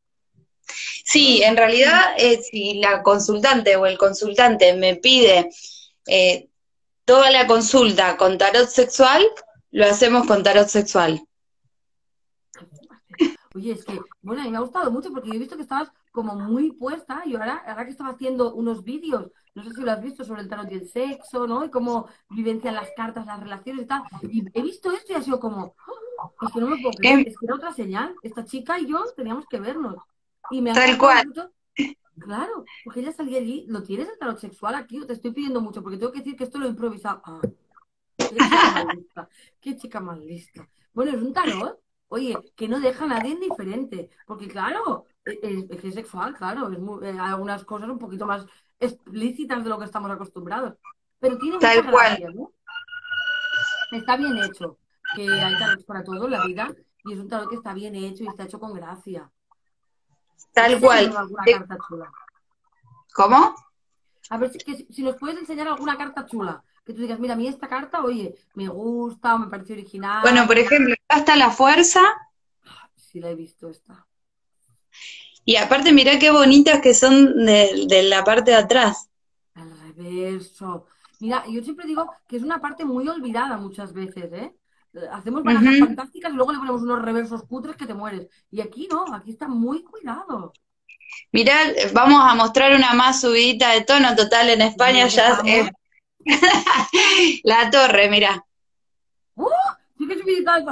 Sí, en realidad, si la consultante o el consultante me pide eh, toda la consulta con tarot sexual, lo hacemos con tarot sexual. Oye, es que, bueno, a mí me ha gustado mucho porque yo he visto que estabas como muy puesta y ahora que estaba haciendo unos vídeos, no sé si lo has visto sobre el tarot y el sexo, ¿no? Y cómo vivencian las cartas, las relaciones y tal. Y he visto esto y ha sido como, "Oh, es que no me puedo creer, Es es que era otra señal. Esta chica y yo teníamos que vernos. Y me ha tal encantado cual. mucho, claro, porque ella salía allí, ¿lo tienes el tarot sexual aquí? O te estoy pidiendo mucho porque tengo que decir que esto lo he improvisado. Ah, qué chica más lista, qué chica más lista. Bueno, es un tarot, oye, que no deja a nadie indiferente, porque claro, es que es sexual, claro, hay algunas cosas un poquito más explícitas de lo que estamos acostumbrados, pero tiene mucha Tal cual, gracia, ¿no? Está bien hecho, que hay tarots para todo en la vida, y es un tarot que está bien hecho y está hecho con gracia. A ver tal si hay cual. alguna carta chula. ¿Cómo? A ver si nos puedes enseñar alguna carta chula. Que tú digas, mira, a mí esta carta, oye, me gusta o me parece Bueno, original. por ejemplo, acá está la fuerza, Sí, la he visto esta. y aparte mirá qué bonitas que son de la parte de atrás. Al reverso. Mira, yo siempre digo que es una parte muy olvidada muchas veces, ¿eh? Hacemos barajas Ujú. fantásticas y luego le ponemos unos reversos cutres que te mueres. Y aquí no, aquí está muy cuidado. Mirá, vamos a mostrar una más subidita de tono total en Y España, ya es empezamos. la torre, mirá. ¡Uh! Sí que es militar.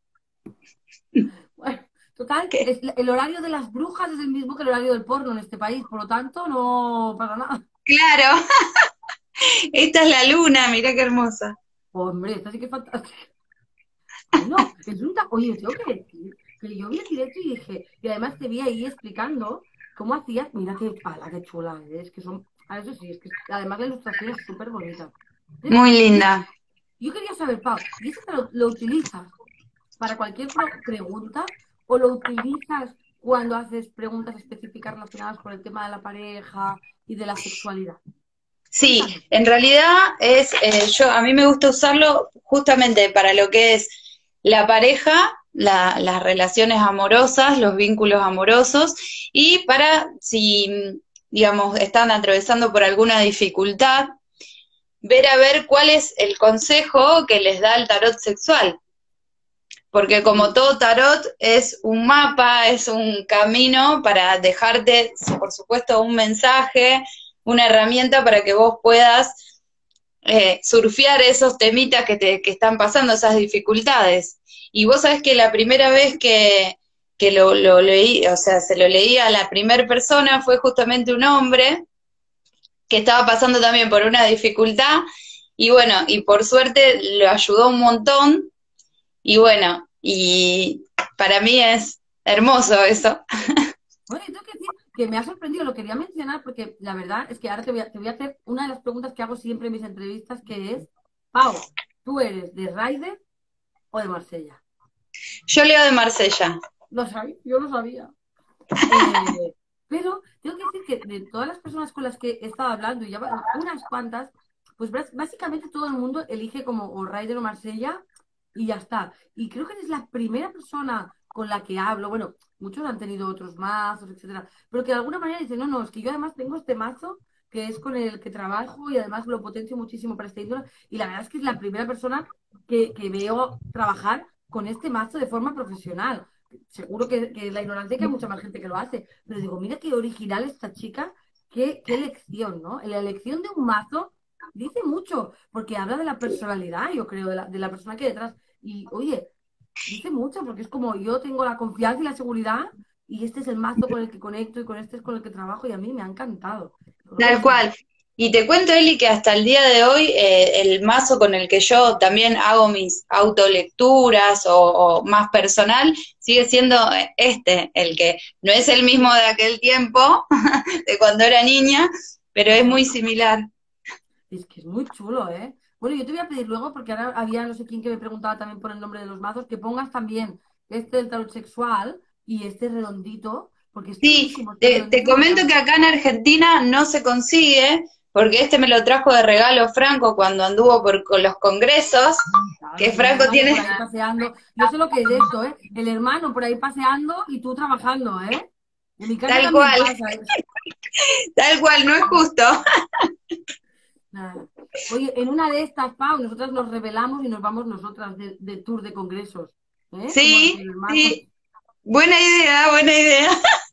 Bueno, total, ¿Qué? el horario de las brujas es el mismo que el horario del porno en este país, por lo tanto, no pasa nada. Claro, esta es la luna, mirá qué hermosa. Hombre, esta sí que es fantástica. Bueno, oye, tengo que decir que yo vi el directo y dije, y además te vi ahí explicando cómo hacías, mira qué pala, qué chula, es que son, a eso sí, es que además la ilustración es súper bonita. Entonces, Muy yo, linda. yo quería saber, Pau, ¿y eso lo utilizas para cualquier pregunta o lo utilizas cuando haces preguntas específicas relacionadas con el tema de la pareja y de la sexualidad? Sí, Cuéntame. en realidad a mí me gusta usarlo justamente para lo que es la pareja, las relaciones amorosas, los vínculos amorosos y para si, digamos, están atravesando por alguna dificultad, ver a ver cuál es el consejo que les da el tarot sexual. Porque como Mm. todo tarot es un mapa, es un camino para dejarte, por supuesto, un mensaje, una herramienta para que vos puedas surfear esos temitas que están pasando, esas dificultades. Y vos sabés que la primera vez que lo leí, o sea, se lo leí a la primera persona fue justamente un hombre que estaba pasando también por una dificultad, y bueno, y por suerte lo ayudó un montón, y bueno, y para mí es hermoso eso. Bueno, y tengo que decir que me ha sorprendido, lo quería mencionar porque la verdad es que ahora te voy a hacer una de las preguntas que hago siempre en mis entrevistas, que es, Pau, ¿tú eres de Ryder o de Marsella? Yo leo de Marsella. Lo sabía, yo lo sabía. Eh, pero tengo que decir que de todas las personas con las que he estado hablando, y ya unas cuantas, pues básicamente todo el mundo elige como o Ryder o Marsella y ya está. Y creo que eres la primera persona con la que hablo. Bueno, muchos han tenido otros mazos, etcétera, pero que de alguna manera dicen, no, no, es que yo además tengo este mazo que es con el que trabajo y además lo potencio muchísimo para este índole. Y la verdad es que es la primera persona que veo trabajar con este mazo de forma profesional. Seguro que la ignorancia, que hay mucha más gente que lo hace, pero digo, mira qué original esta chica, qué elección, ¿no? La elección de un mazo dice mucho, porque habla de la personalidad, yo creo, de la persona que hay detrás. Y oye, dice mucho, porque es como yo tengo la confianza y la seguridad, y este es el mazo con el que conecto y con este es con el que trabajo, y a mí me ha encantado. Tal Oye, cual. Y te cuento, Eli, que hasta el día de hoy el mazo con el que yo también hago mis autolecturas o más personal sigue siendo el que no es el mismo de aquel tiempo, de cuando era niña, pero es muy similar. es que es muy chulo, ¿eh? Bueno, yo te voy a pedir luego, porque ahora había no sé quién que me preguntaba también por el nombre de los mazos, que pongas también este del tarot sexual y este redondito, porque es Sí, chulísimo, este te redondito me comento que encanta. acá en Argentina no se consigue, porque este me lo trajo de regalo Franco cuando anduvo con los congresos, Claro, que tenía el Franco hermano tiene por ahí paseando. Yo sé lo que es esto, ¿eh? El hermano por ahí paseando y tú trabajando, ¿eh? En mi casa tal también cual, pasa, ¿eh? tal cual, no es justo. Nada. Oye, en una de estas, Pau, nosotras nos revelamos y nos vamos nosotras de tour de congresos, ¿eh? Como los Sí, hermanos. sí, buena idea, buena idea.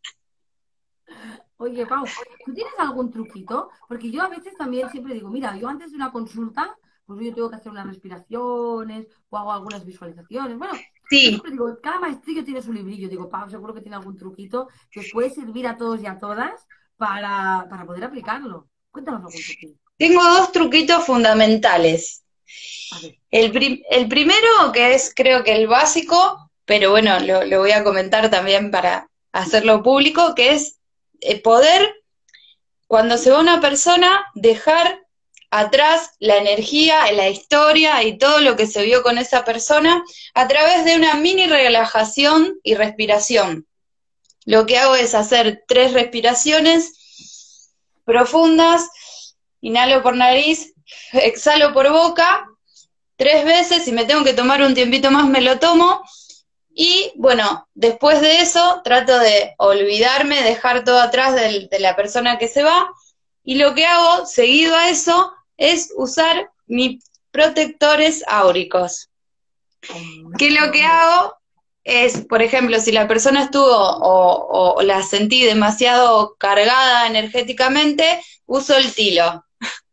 Oye, Pau, ¿tú tienes algún truquito? Porque yo a veces también siempre digo, mira, yo antes de una consulta, pues yo tengo que hacer unas respiraciones o hago algunas visualizaciones. Bueno, yo Sí, siempre digo, cada maestrillo tiene su librillo. Digo, Pau, seguro que tiene algún truquito que os puede servir a todos y a todas para poder aplicarlo. Cuéntanos algún truquito. tengo dos truquitos fundamentales. A ver. El primero, que es creo que el básico, pero bueno, lo voy a comentar también para hacerlo público, que es poder, cuando se va una persona, dejar atrás la energía, la historia y todo lo que se vio con esa persona a través de una mini relajación y respiración. Lo que hago es hacer 3 respiraciones profundas, inhalo por nariz, exhalo por boca 3 veces, si me tengo que tomar un tiempito más me lo tomo, y bueno, después de eso trato de olvidarme, dejar todo atrás de la persona que se va, y lo que hago seguido a eso es usar mis protectores áuricos, que lo que hago es, por ejemplo, si la persona estuvo o la sentí demasiado cargada energéticamente, uso el tilo.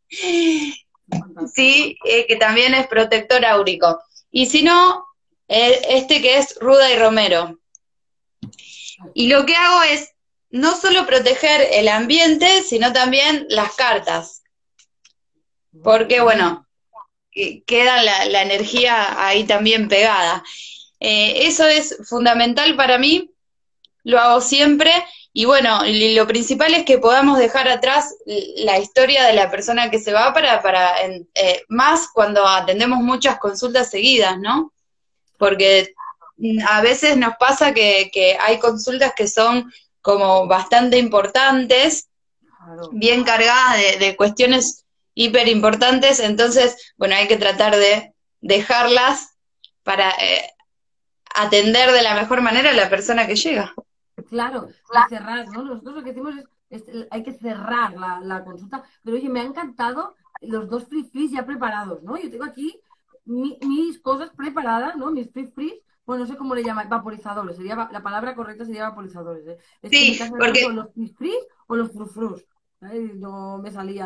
Fantástico. Sí, que también es protector áurico. Y si no, este que es Ruda y Romero. Y lo que hago es no solo proteger el ambiente, sino también las cartas, Muy porque bien. bueno, queda la energía ahí también pegada. Eso es fundamental para mí, lo hago siempre, y bueno, lo principal es que podamos dejar atrás la historia de la persona que se va más cuando atendemos muchas consultas seguidas, ¿no? Porque a veces nos pasa que hay consultas que son como bastante importantes, Claro. bien cargadas de cuestiones hiper importantes, entonces, bueno, hay que tratar de dejarlas para atender de la mejor manera a la persona que llega. Claro, y cerrar, ¿no? Nosotros lo que decimos hay que cerrar la consulta, pero oye, me ha encantado los dos free frees ya preparados, ¿no? Yo tengo aquí mis cosas preparadas, ¿no? Mis free frees, bueno, no sé cómo le llaman, vaporizadores, la palabra correcta sería vaporizadores, ¿eh? Es que en mi Sí, casa le porque son los free frees o los frufrus, ¿eh? No me salía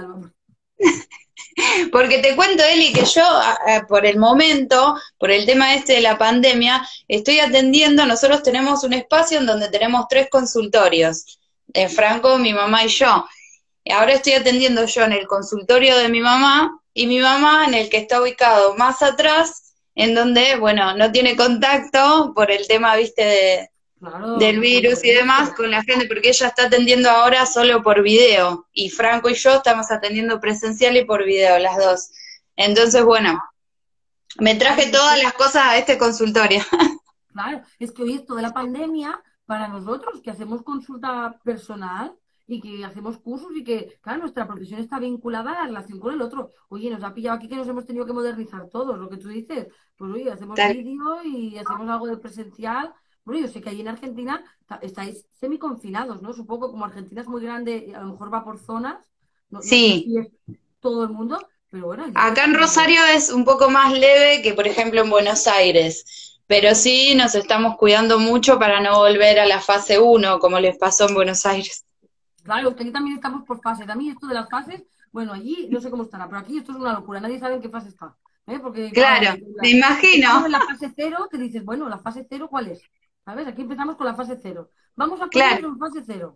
Porque te cuento, Eli, que yo, por el momento, por el tema este de la pandemia, estoy atendiendo, nosotros tenemos un espacio en donde tenemos 3 consultorios, Franco, mi mamá y yo. Ahora estoy atendiendo yo en el consultorio de mi mamá y mi mamá en el que está ubicado más atrás, en donde, bueno, no tiene contacto por el tema, viste, Claro, del por virus y demás supuesto. con la gente, porque ella está atendiendo ahora solo por video y Franco y yo estamos atendiendo presencial y por video, las dos. Entonces, bueno, me Claro, traje todas las cosas a este consultorio. claro, es que hoy esto de la pandemia, para nosotros que hacemos consulta personal y que hacemos cursos y que, claro, nuestra profesión está vinculada a la relación con el otro. Oye, nos ha pillado aquí que nos hemos tenido que modernizar todos, lo que tú dices. Pues oye, hacemos Tal, vídeo y hacemos algo de presencial. Bueno, yo sé que allí en Argentina estáis semiconfinados, ¿no? Supongo que como Argentina es muy grande, a lo mejor va por zonas. No, no sé sí, si es todo el mundo, pero bueno, allí estáis acá en como... Rosario es un poco más leve que, por ejemplo, en Buenos Aires, pero sí nos estamos cuidando mucho para no volver a la fase uno como les pasó en Buenos Aires. Claro, que aquí también estamos por fases. A mí esto de las fases, bueno, allí no sé cómo estará, pero aquí esto es una locura. Nadie sabe en qué fase está. ¿Eh? Porque, claro, Claro, me estamos imagino, en la fase cero, te dices, bueno, ¿la fase cero cuál es? ¿Sabes? Aquí empezamos con la fase cero. Vamos a ponernos claro, en fase cero.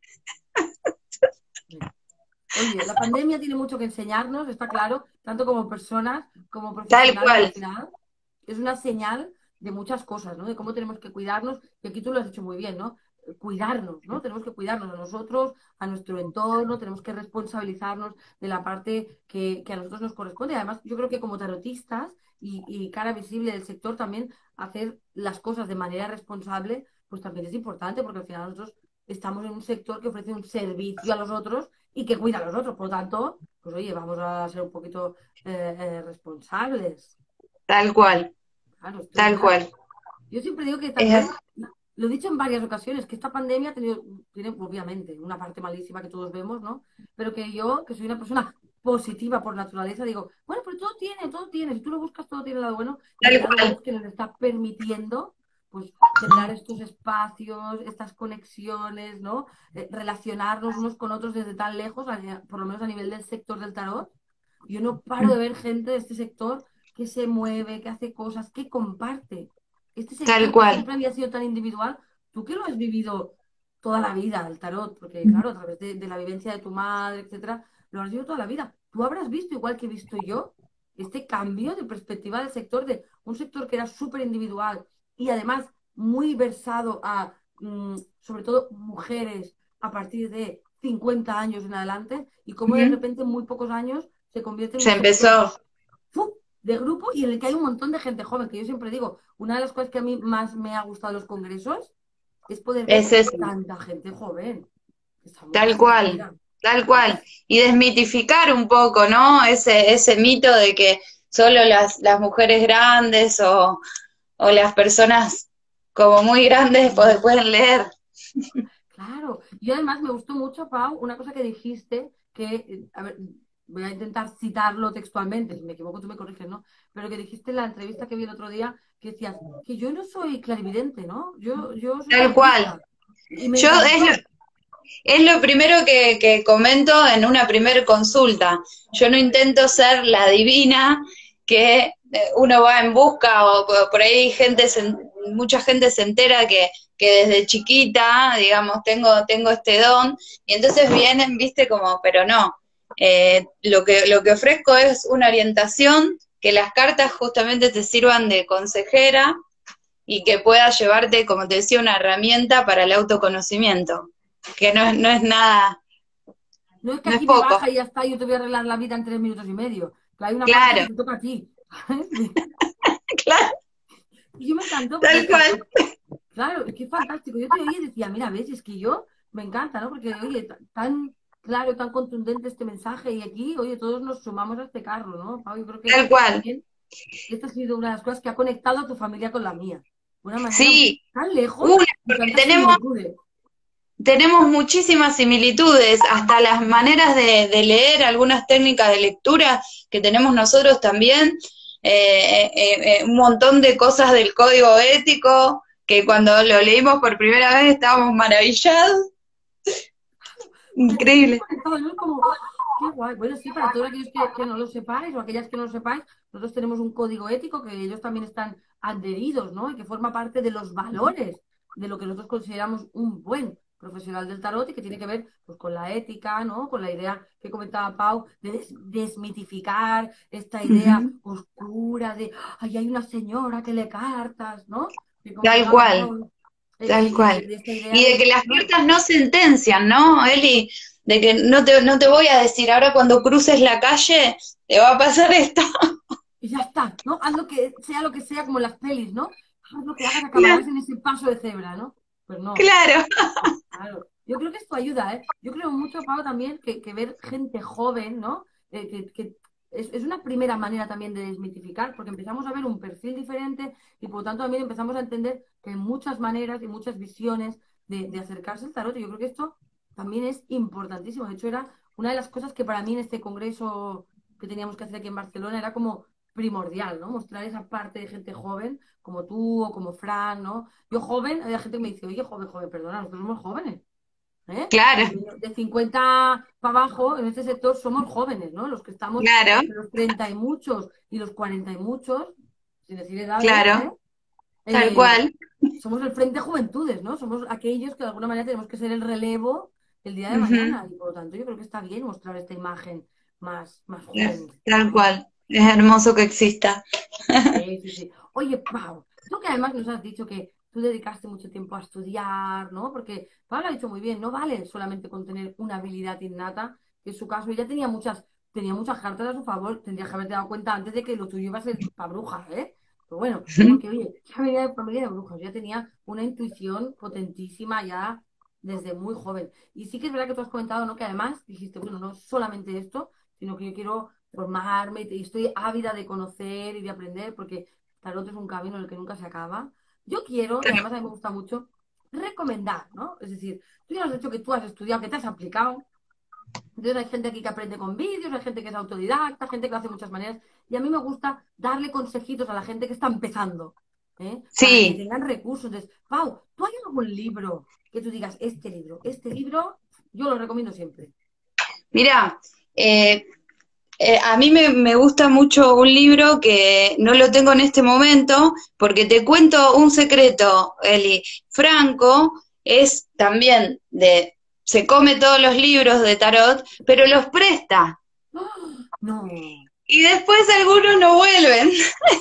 Oye, la pandemia tiene mucho que enseñarnos, está claro, tanto como personas, como tal profesionales al cual, final. Es una señal de muchas cosas, ¿no? De cómo tenemos que cuidarnos, y aquí tú lo has dicho muy bien, ¿no? Cuidarnos, ¿no? Tenemos que cuidarnos a nosotros, a nuestro entorno, tenemos que responsabilizarnos de la parte que a nosotros nos corresponde. Además, yo creo que como tarotistas y cara visible del sector también, hacer las cosas de manera responsable, pues también es importante, porque al final nosotros estamos en un sector que ofrece un servicio a los otros y que cuida a los otros. Por lo tanto, pues oye, vamos a ser un poquito responsables. tal cual, Claro, esto es tal verdad. cual. Yo siempre digo que Es, también, lo he dicho en varias ocasiones, que esta pandemia tiene obviamente una parte malísima que todos vemos, ¿no? Pero que yo, que soy una persona positiva por naturaleza, digo, bueno, pero todo tiene, si tú lo buscas, todo tiene el lado bueno, y el tal lado bueno cual, es que nos está permitiendo, pues, generar estos espacios, estas conexiones, ¿no? Relacionarnos unos con otros desde tan lejos, por lo menos a nivel del sector del tarot. Yo no paro de ver gente de este sector que se mueve, que hace cosas, que comparte. Este tal sector que cual. siempre había sido tan individual, tú que lo has vivido toda la vida, el tarot, porque claro, a través de la vivencia de tu madre, etcétera, lo has vivido toda la vida. Tú habrás visto, igual que he visto yo, este cambio de perspectiva del sector, de un sector que era súper individual y además muy versado a, sobre todo, mujeres a partir de 50 años en adelante, y cómo de Ujú. repente en muy pocos años se convierte en Se un sector empezó, ¡fu! De grupo y en el que hay un montón de gente joven, que yo siempre digo, una de las cosas que a mí más me ha gustado de los congresos es poder es ver eso, tanta gente joven, que está muy tal bien la cual, vida. tal cual. Y desmitificar un poco, ¿no? Ese mito de que solo las mujeres grandes o las personas como muy grandes pueden leer. Claro, y además me gustó mucho, Pau, una cosa que dijiste, que, a ver, voy a intentar citarlo textualmente, si me equivoco tú me corriges, ¿no? Pero que dijiste en la entrevista que vi el otro día, que decías que yo no soy clarividente, ¿no? Yo soy Tal cual. tarotista. Y me Yo encantó. es lo primero que comento en una primer consulta. Yo no intento ser la divina que uno va en busca o por ahí mucha gente se entera que desde chiquita, digamos, tengo este don y entonces vienen, viste, como, pero no. Lo que ofrezco es una orientación, que las cartas justamente te sirvan de consejera y que pueda llevarte, como te decía, una herramienta para el autoconocimiento, que no es nada, No es que no es aquí me poco. baja y ya está, yo te voy a arreglar la vida en 3 minutos y medio. Que hay una parte que Claro, te toca a ti. claro, Y yo me encantó porque tal decía, cual. claro, es que es fantástico. Yo te oía y decía, mira, ves, es que yo me encanta, ¿no? Porque, oye, tan claro, tan contundente este mensaje y aquí, oye, todos nos sumamos a este carro, ¿no? Pau, yo creo que Tal cual. también esta ha sido una de las cosas que ha conectado a tu familia con la mía. De una manera Sí, tan lejos una, y porque tantas similitudes. tenemos muchísimas similitudes, hasta las maneras de leer, algunas técnicas de lectura que tenemos nosotros también, un montón de cosas del código ético, que cuando lo leímos por primera vez estábamos maravillados. Porque te sientes Increíble. conectado, ¿no? Es como, qué guay. Bueno, sí, para todos aquellos que no lo sepáis o aquellas que no lo sepáis, nosotros tenemos un código ético que ellos también están adheridos, ¿no? Y que forma parte de los valores de lo que nosotros consideramos un buen profesional del tarot y que tiene que ver pues, con la ética, ¿no? Con la idea que comentaba Pau de desmitificar esta idea Ujú. oscura de, ay, hay una señora que lee cartas, ¿no? Que Tal comentaba cual, Pau, tal cual. de esta idea Y de que de, las no, cartas no sentencian, ¿no, Eli? De que no te voy a decir, ahora cuando cruces la calle, te va a pasar esto. y ya está, ¿no? Haz lo que sea, como en las pelis, ¿no? Haz lo que hagas, Claro, acabarás en ese paso de cebra, ¿no? Pues no. claro. Claro, yo creo que esto ayuda, ¿eh? Yo creo mucho, Pau, también que ver gente joven, ¿no? Que es una primera manera también de desmitificar, porque empezamos a ver un perfil diferente y por lo tanto también empezamos a entender que hay muchas maneras y muchas visiones de acercarse al tarot. Y yo creo que esto también es importantísimo. De hecho, era una de las cosas que para mí en este congreso que teníamos que hacer aquí en Barcelona era como primordial, ¿no? Mostrar esa parte de gente joven, como tú o como Fran, ¿no? Yo joven, hay gente que me dice, oye, joven, joven, perdona, nosotros somos jóvenes, ¿eh? Claro, De 50 para abajo, en este sector somos jóvenes, ¿no? Los que estamos claro, entre los 30 y muchos y los 40 y muchos, sin decir edades, claro, ¿eh? tal Eh, cual. Somos el Frente Juventudes, ¿no? Somos aquellos que de alguna manera tenemos que ser el relevo el día de Ujú. mañana y por lo tanto yo creo que está bien mostrar esta imagen más joven. Tal ¿Eh? cual. Es hermoso que exista. Sí, sí, sí. Oye, Pau, tú que además nos has dicho que tú dedicaste mucho tiempo a estudiar, ¿no? Porque Pablo ha dicho muy bien, no vale solamente con tener una habilidad innata, que en su caso ella tenía muchas cartas a su favor, tendrías que haberte dado cuenta antes de que lo tuyo iba a ser para brujas, ¿eh? Pero bueno, porque oye, ya venía de familia de brujas, ya tenía una intuición potentísima ya desde muy joven. Y sí que es verdad que tú has comentado, ¿no? Que además dijiste, bueno, no solamente esto, sino que yo quiero formarme y estoy ávida de conocer y de aprender porque tarot es un camino en el que nunca se acaba. Yo quiero, y además a mí me gusta mucho, recomendar, ¿no? Es decir, tú ya has dicho que tú has estudiado, que te has aplicado. Entonces hay gente aquí que aprende con vídeos, hay gente que es autodidacta, gente que lo hace de muchas maneras. Y a mí me gusta darle consejitos a la gente que está empezando, ¿eh? Para que Sí, tengan recursos. Entonces, Pau, ¿tú hay algún libro que tú digas, este libro, yo lo recomiendo siempre? mira, eh, a mí me gusta mucho un libro que no lo tengo en este momento, porque te cuento un secreto, Eli. Franco es también se come todos los libros de tarot, pero los presta. ¡Ah! No. Y después algunos no vuelven.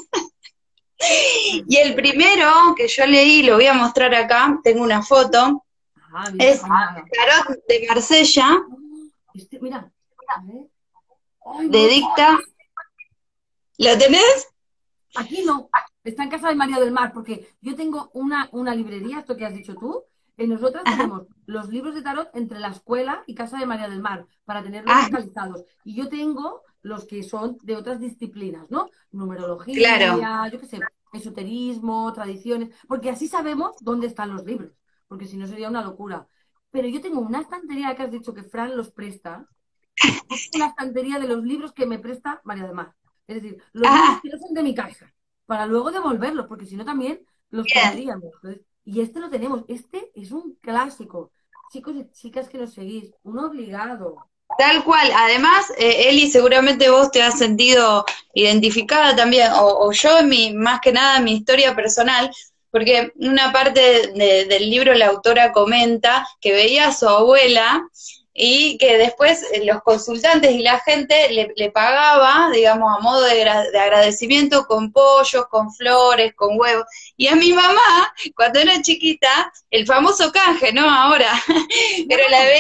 Ah, Y el primero que yo leí, lo voy a mostrar acá, tengo una foto, mira, es ay, nada. Tarot de Marsella, Mira, a ver. Ay, de no, chica, Dicta. ¿Lo tenés? aquí no. Está en casa de María del Mar, porque yo tengo una librería, esto que has dicho tú, y nosotras Ajá. tenemos los libros de tarot entre la escuela y casa de María del Mar, para tenerlos Ah, localizados. Y yo tengo los que son de otras disciplinas, ¿no? claro. Numerología, yo qué sé, esoterismo, tradiciones, porque así sabemos dónde están los libros, porque si no sería una locura. Pero yo tengo una estantería que has dicho que Fran los presta, una estantería de los libros que me presta María de Mar. Es decir, los libros Ah, que no son de mi casa, para luego devolverlos, porque si no también los bien. perderíamos. Entonces, y este lo tenemos, este es un clásico. Chicos y chicas que nos seguís, un obligado. Tal cual. Además, Eli, seguramente vos te has sentido identificada también, o yo, más que nada, en mi historia personal, porque una parte del libro la autora comenta que veía a su abuela y que después los consultantes y la gente le pagaba, digamos, a modo de agradecimiento con pollos, con flores, con huevos. Y a mi mamá, cuando era chiquita, el famoso canje, ¿no? Ahora, pero Claro.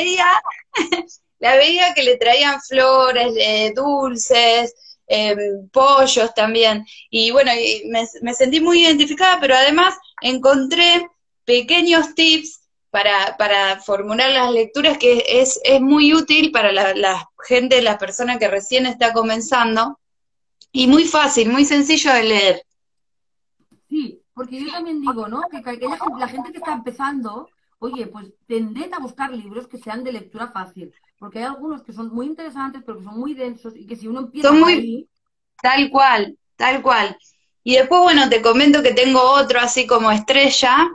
la veía que le traían flores, dulces, pollos también. Y bueno, y me sentí muy identificada, pero además encontré pequeños tips para formular las lecturas que es muy útil para la gente, la persona que recién está comenzando. Y muy fácil, muy sencillo de leer. Sí, porque yo también digo, ¿no? Que aquella gente, la gente que está empezando, oye, pues tended a buscar libros que sean de lectura fácil, porque hay algunos que son muy interesantes, pero que son muy densos y que si uno empieza Son por muy ahí, tal cual, tal cual. Y después, bueno, te comento que tengo otro así como estrella,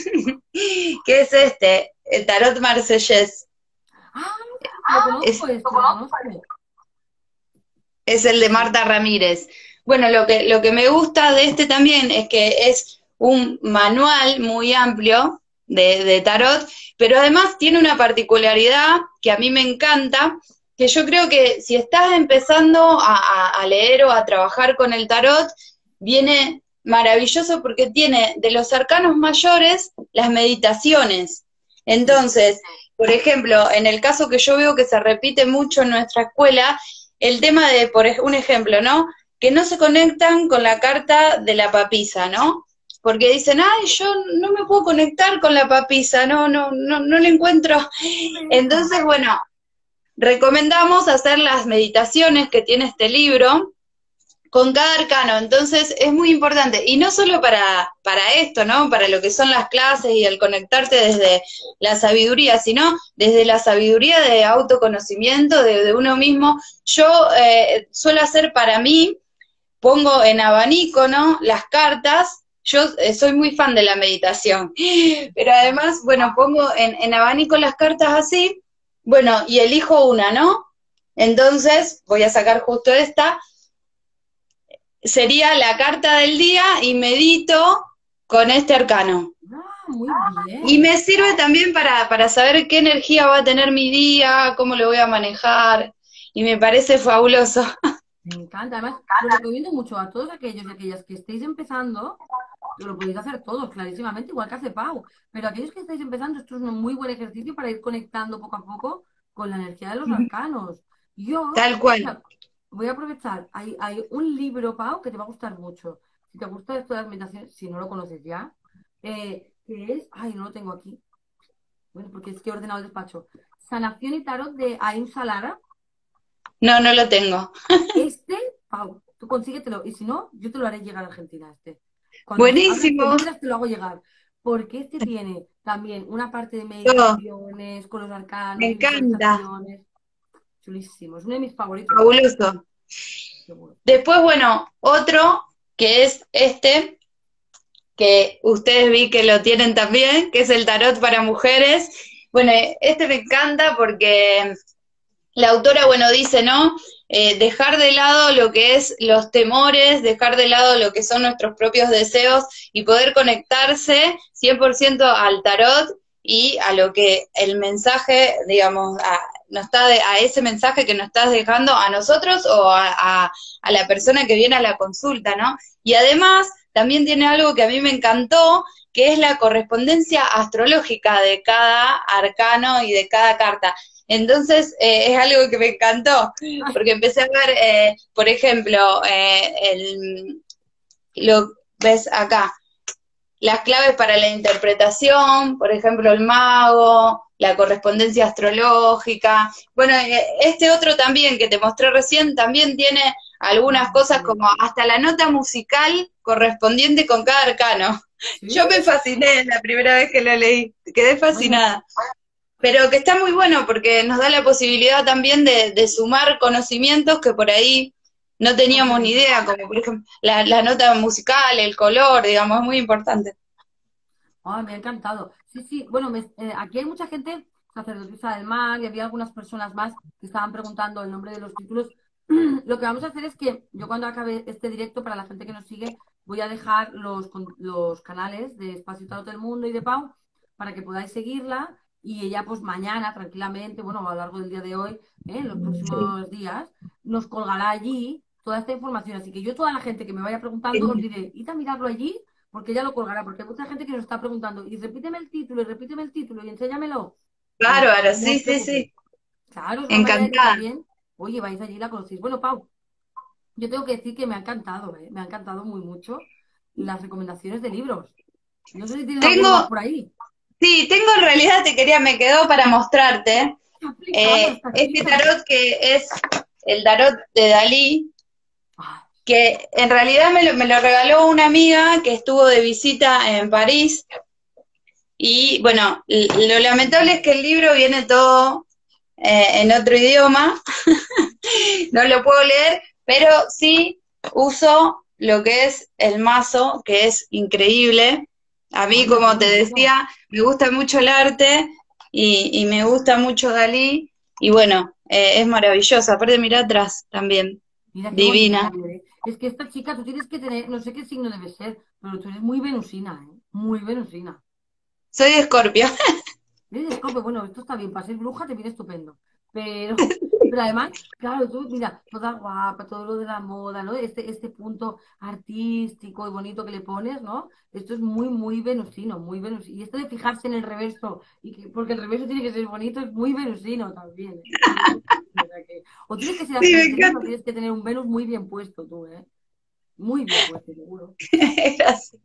que es el tarot marsellés. ah, lo conozco Es, este, lo conozco. es el de Marta Ramírez. Bueno, lo que me gusta de este también es que es un manual muy amplio de tarot, pero además tiene una particularidad que a mí me encanta, que yo creo que si estás empezando a leer o a trabajar con el tarot, viene maravilloso porque tiene de los arcanos mayores las meditaciones. Entonces, por ejemplo, en el caso que yo veo que se repite mucho en nuestra escuela, el tema de, un ejemplo, ¿no? Que no se conectan con la carta de la papisa, ¿no? Porque dicen, ay, yo no me puedo conectar con la papisa, no le encuentro. Entonces, bueno, recomendamos hacer las meditaciones que tiene este libro con cada arcano. Entonces es muy importante, y no solo para esto, ¿no? Para lo que son las clases y el conectarte desde la sabiduría, sino desde la sabiduría de autoconocimiento de uno mismo. Yo suelo hacer para mí, pongo en abanico, ¿no? Las cartas. Yo soy muy fan de la meditación, pero además, bueno, pongo en abanico las cartas así, bueno, y elijo una, ¿no? Entonces, voy a sacar justo esta, sería la carta del día y medito con este arcano. Muy bien. Y me sirve también para saber qué energía va a tener mi día, cómo lo voy a manejar, y me parece fabuloso. Me encanta. Además, lo recomiendo mucho a todos aquellos y aquellas que estéis empezando, lo podéis hacer todos, clarísimamente, igual que hace Pau. Pero aquellos que estáis empezando, esto es un muy buen ejercicio para ir conectando poco a poco con la energía de los arcanos. Yo, Tal cual. mira, voy a aprovechar. Hay un libro, Pau, que te va a gustar mucho. Si te gusta esto de las meditaciones, si no lo conoces ya, que es, ay, no lo tengo aquí. Bueno, porque es que he ordenado el despacho. Sanación y Tarot de Aim Salara. No lo tengo. Este, Pau, tú consíguetelo. Y si no, yo te lo haré llegar a Argentina este. Cuando Buenísimo. hablas, quieras, te lo hago llegar. Porque este tiene también una parte de meditaciones con los arcanos. Me encanta. Chulísimo. Es uno de mis favoritos. Fabuloso. Después, bueno, otro que es este, que ustedes vi que lo tienen también, que es el tarot para mujeres. Bueno, este me encanta porque la autora, bueno, dice, ¿no? Dejar de lado lo que es los temores, dejar de lado lo que son nuestros propios deseos y poder conectarse 100% al tarot y a lo que el mensaje, digamos, a ese mensaje que nos estás dejando a nosotros o a la persona que viene a la consulta, ¿no? Y además también tiene algo que a mí me encantó, que es la correspondencia astrológica de cada arcano y de cada carta. Entonces, es algo que me encantó, porque empecé a ver, por ejemplo, lo ves acá, las claves para la interpretación, por ejemplo, el mago, la correspondencia astrológica. Bueno, este otro también que te mostré recién, también tiene algunas cosas como hasta la nota musical correspondiente con cada arcano. ¿Sí? Yo me fasciné la primera vez que lo leí, quedé fascinada. Pero que está muy bueno porque nos da la posibilidad también de sumar conocimientos que por ahí no teníamos ni idea, como por ejemplo la nota musical, el color, digamos, es muy importante. Oh, me ha encantado. Sí, bueno, aquí hay mucha gente, sacerdotisa del mar, y había algunas personas más que estaban preguntando el nombre de los títulos. Lo que vamos a hacer es que yo cuando acabe este directo, para la gente que nos sigue, voy a dejar los canales de Espacio Tarot del Mundo y de Pau para que podáis seguirla. Y ella, pues mañana, tranquilamente, bueno, a lo largo del día de hoy, en los próximos días, nos colgará allí toda esta información. Así que yo, toda la gente que me vaya preguntando, os diré, id a mirarlo allí, porque ella lo colgará. Porque hay mucha gente que nos está preguntando, y repíteme el título, y enséñamelo. Claro, sí. Claro, os encantada. Bien. Oye, vais allí y la conocéis. Bueno, Pau, yo tengo que decir que me ha encantado, me ha encantado muy mucho las recomendaciones de libros. No sé si tienes algo más por ahí. Sí, tengo en realidad, me quedó para mostrarte este tarot que es el tarot de Dalí, que en realidad me lo regaló una amiga que estuvo de visita en París, y bueno, lo lamentable es que el libro viene todo en otro idioma, no lo puedo leer, pero sí uso lo que es el mazo, que es increíble. A mí, como te decía, me gusta mucho el arte y me gusta mucho Dalí, y bueno, es maravillosa. Aparte, mira atrás también, mira, divina. Bonito, ¿eh? Es que esta chica, tú tienes que tener, no sé qué signo debe ser, pero tú eres muy venusina, ¿eh? Muy venusina. Soy de Escorpio. Eres de Escorpio, bueno, esto está bien, para ser bruja te viene estupendo. Pero además, claro, tú, mira, toda guapa, todo lo de la moda, ¿no? Este punto artístico y bonito que le pones, ¿no? Esto es muy, muy venusino, muy venusino. Y esto de fijarse en el reverso, porque el reverso tiene que ser bonito, es muy venusino también, ¿eh? O sea o tienes que ser Sí, me ascendente o encanta. tienes que tener un Venus muy bien puesto tú, ¿eh? Muy bien puesto, seguro. Gracias.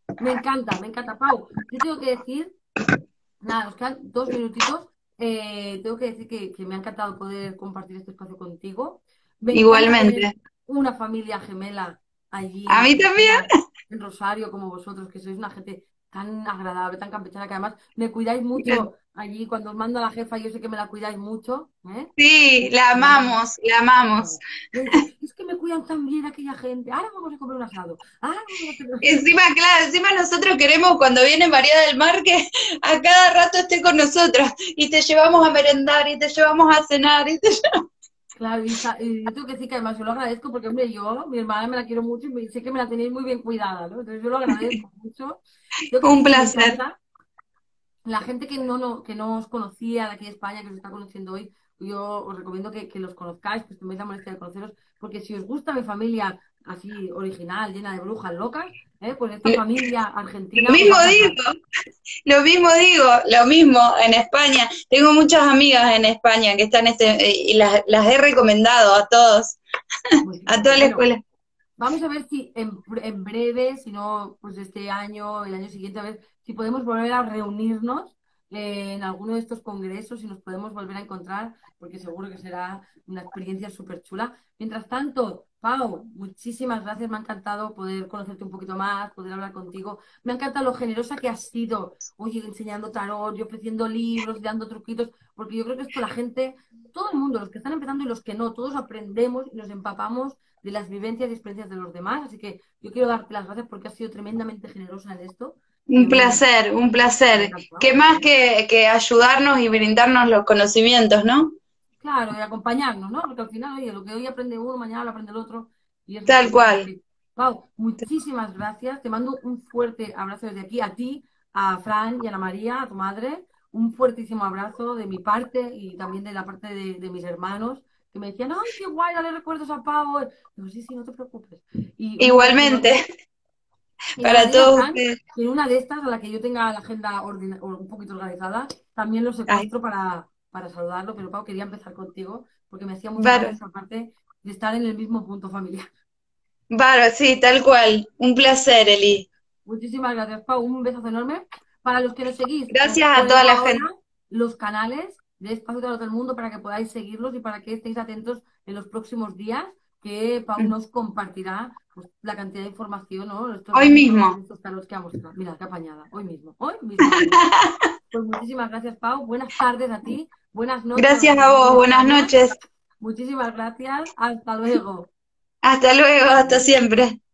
Me encanta, Pau. Yo tengo que decir. Nada, nos quedan 2 minutitos. Tengo que decir que me ha encantado poder compartir este espacio contigo. Me encanta tener Igualmente. una familia gemela allí en A mí también. Argentina, en Rosario, como vosotros, que sois una gente tan agradable, tan campechana, que además me cuidáis mucho allí. Cuando os mando a la jefa, yo sé que me la cuidáis mucho, ¿eh? Sí, la Y, amamos, la amamos. me dice, es que me cuidan tan bien aquella gente. Ahora vamos a comer un asado. Ahora vamos a hacer... Encima, claro, encima nosotros queremos cuando viene María del Mar que a cada rato esté con nosotros y te llevamos a merendar y te llevamos a cenar y te... Claro, y yo tengo que decir que además yo lo agradezco porque, hombre, yo, mi hermana me la quiero mucho y sé que me la tenéis muy bien cuidada, ¿no? Entonces yo lo agradezco mucho. Tengo que Un decir que me placer. encanta la gente que no os conocía aquí en España, que os está conociendo hoy, yo os recomiendo que los conozcáis, que os toméis la molestia de conoceros, porque si os gusta mi familia así original, llena de brujas locas, pues esta familia Lo argentina os va mismo a encantar. digo, lo mismo digo, lo mismo en España. Tengo muchas amigas en España que están y las he recomendado a todos, a toda Pues la bueno, escuela. vamos a ver si en breve, si no, pues este año, el año siguiente, a ver si podemos volver a reunirnos en alguno de estos congresos y nos podemos volver a encontrar, porque seguro que será una experiencia súper chula. Mientras tanto, Pau, muchísimas gracias, me ha encantado poder conocerte un poquito más, poder hablar contigo. Me ha encantado lo generosa que has sido, oye, enseñando tarot y ofreciendo libros y dando truquitos, porque yo creo que esto la gente, todo el mundo, los que están empezando y los que no, todos aprendemos y nos empapamos de las vivencias y experiencias de los demás. Así que yo quiero darte las gracias porque has sido tremendamente generosa en esto. Un Me placer, un ha placer. ¿Qué encantado. más que ayudarnos y brindarnos los conocimientos, no? Claro, y acompañarnos, ¿no? Porque al final, oye, lo que hoy aprende uno, mañana lo aprende el otro. Y eso está Tal bien. Así cual. que, Pau, muchísimas gracias. Te mando un fuerte abrazo desde aquí a ti, a Fran y a Ana María, a tu madre. Un fuertísimo abrazo de mi parte y también de la parte de mis hermanos, que me decían, ay, qué guay, dale recuerdos a Pau. Digo, sí, sí, no te preocupes. Y un beso Igualmente, enorme. Y nada, para dile a todos Fran ustedes. que en una de estas, a la que yo tenga la agenda un poquito organizada, también lo Ay, secuestro para saludarlo. Pero Pau, quería empezar contigo porque me hacía mucha gracia bárbaro, esa parte de estar en el mismo punto familiar. bárbaro, sí, tal cual. Un placer, Eli. Muchísimas gracias, Pau. Un besazo enorme. Para los que nos seguís, os Gracias a toda cuelgo la ahora gente. los canales de Espacio Tarot del Mundo para que podáis seguirlos y para que estéis atentos en los próximos días, que Pau nos compartirá pues, la cantidad de información, ¿no? Estos Hoy libros y mismo. estos tarots que ha mostrado. Mira, qué apañada. Hoy mismo tenemos. Pues muchísimas gracias, Pau. Buenas tardes a ti. Buenas noches a los Gracias que a estéis vos, en buenas España. noches. Muchísimas gracias. Hasta luego. Hasta luego, hasta siempre.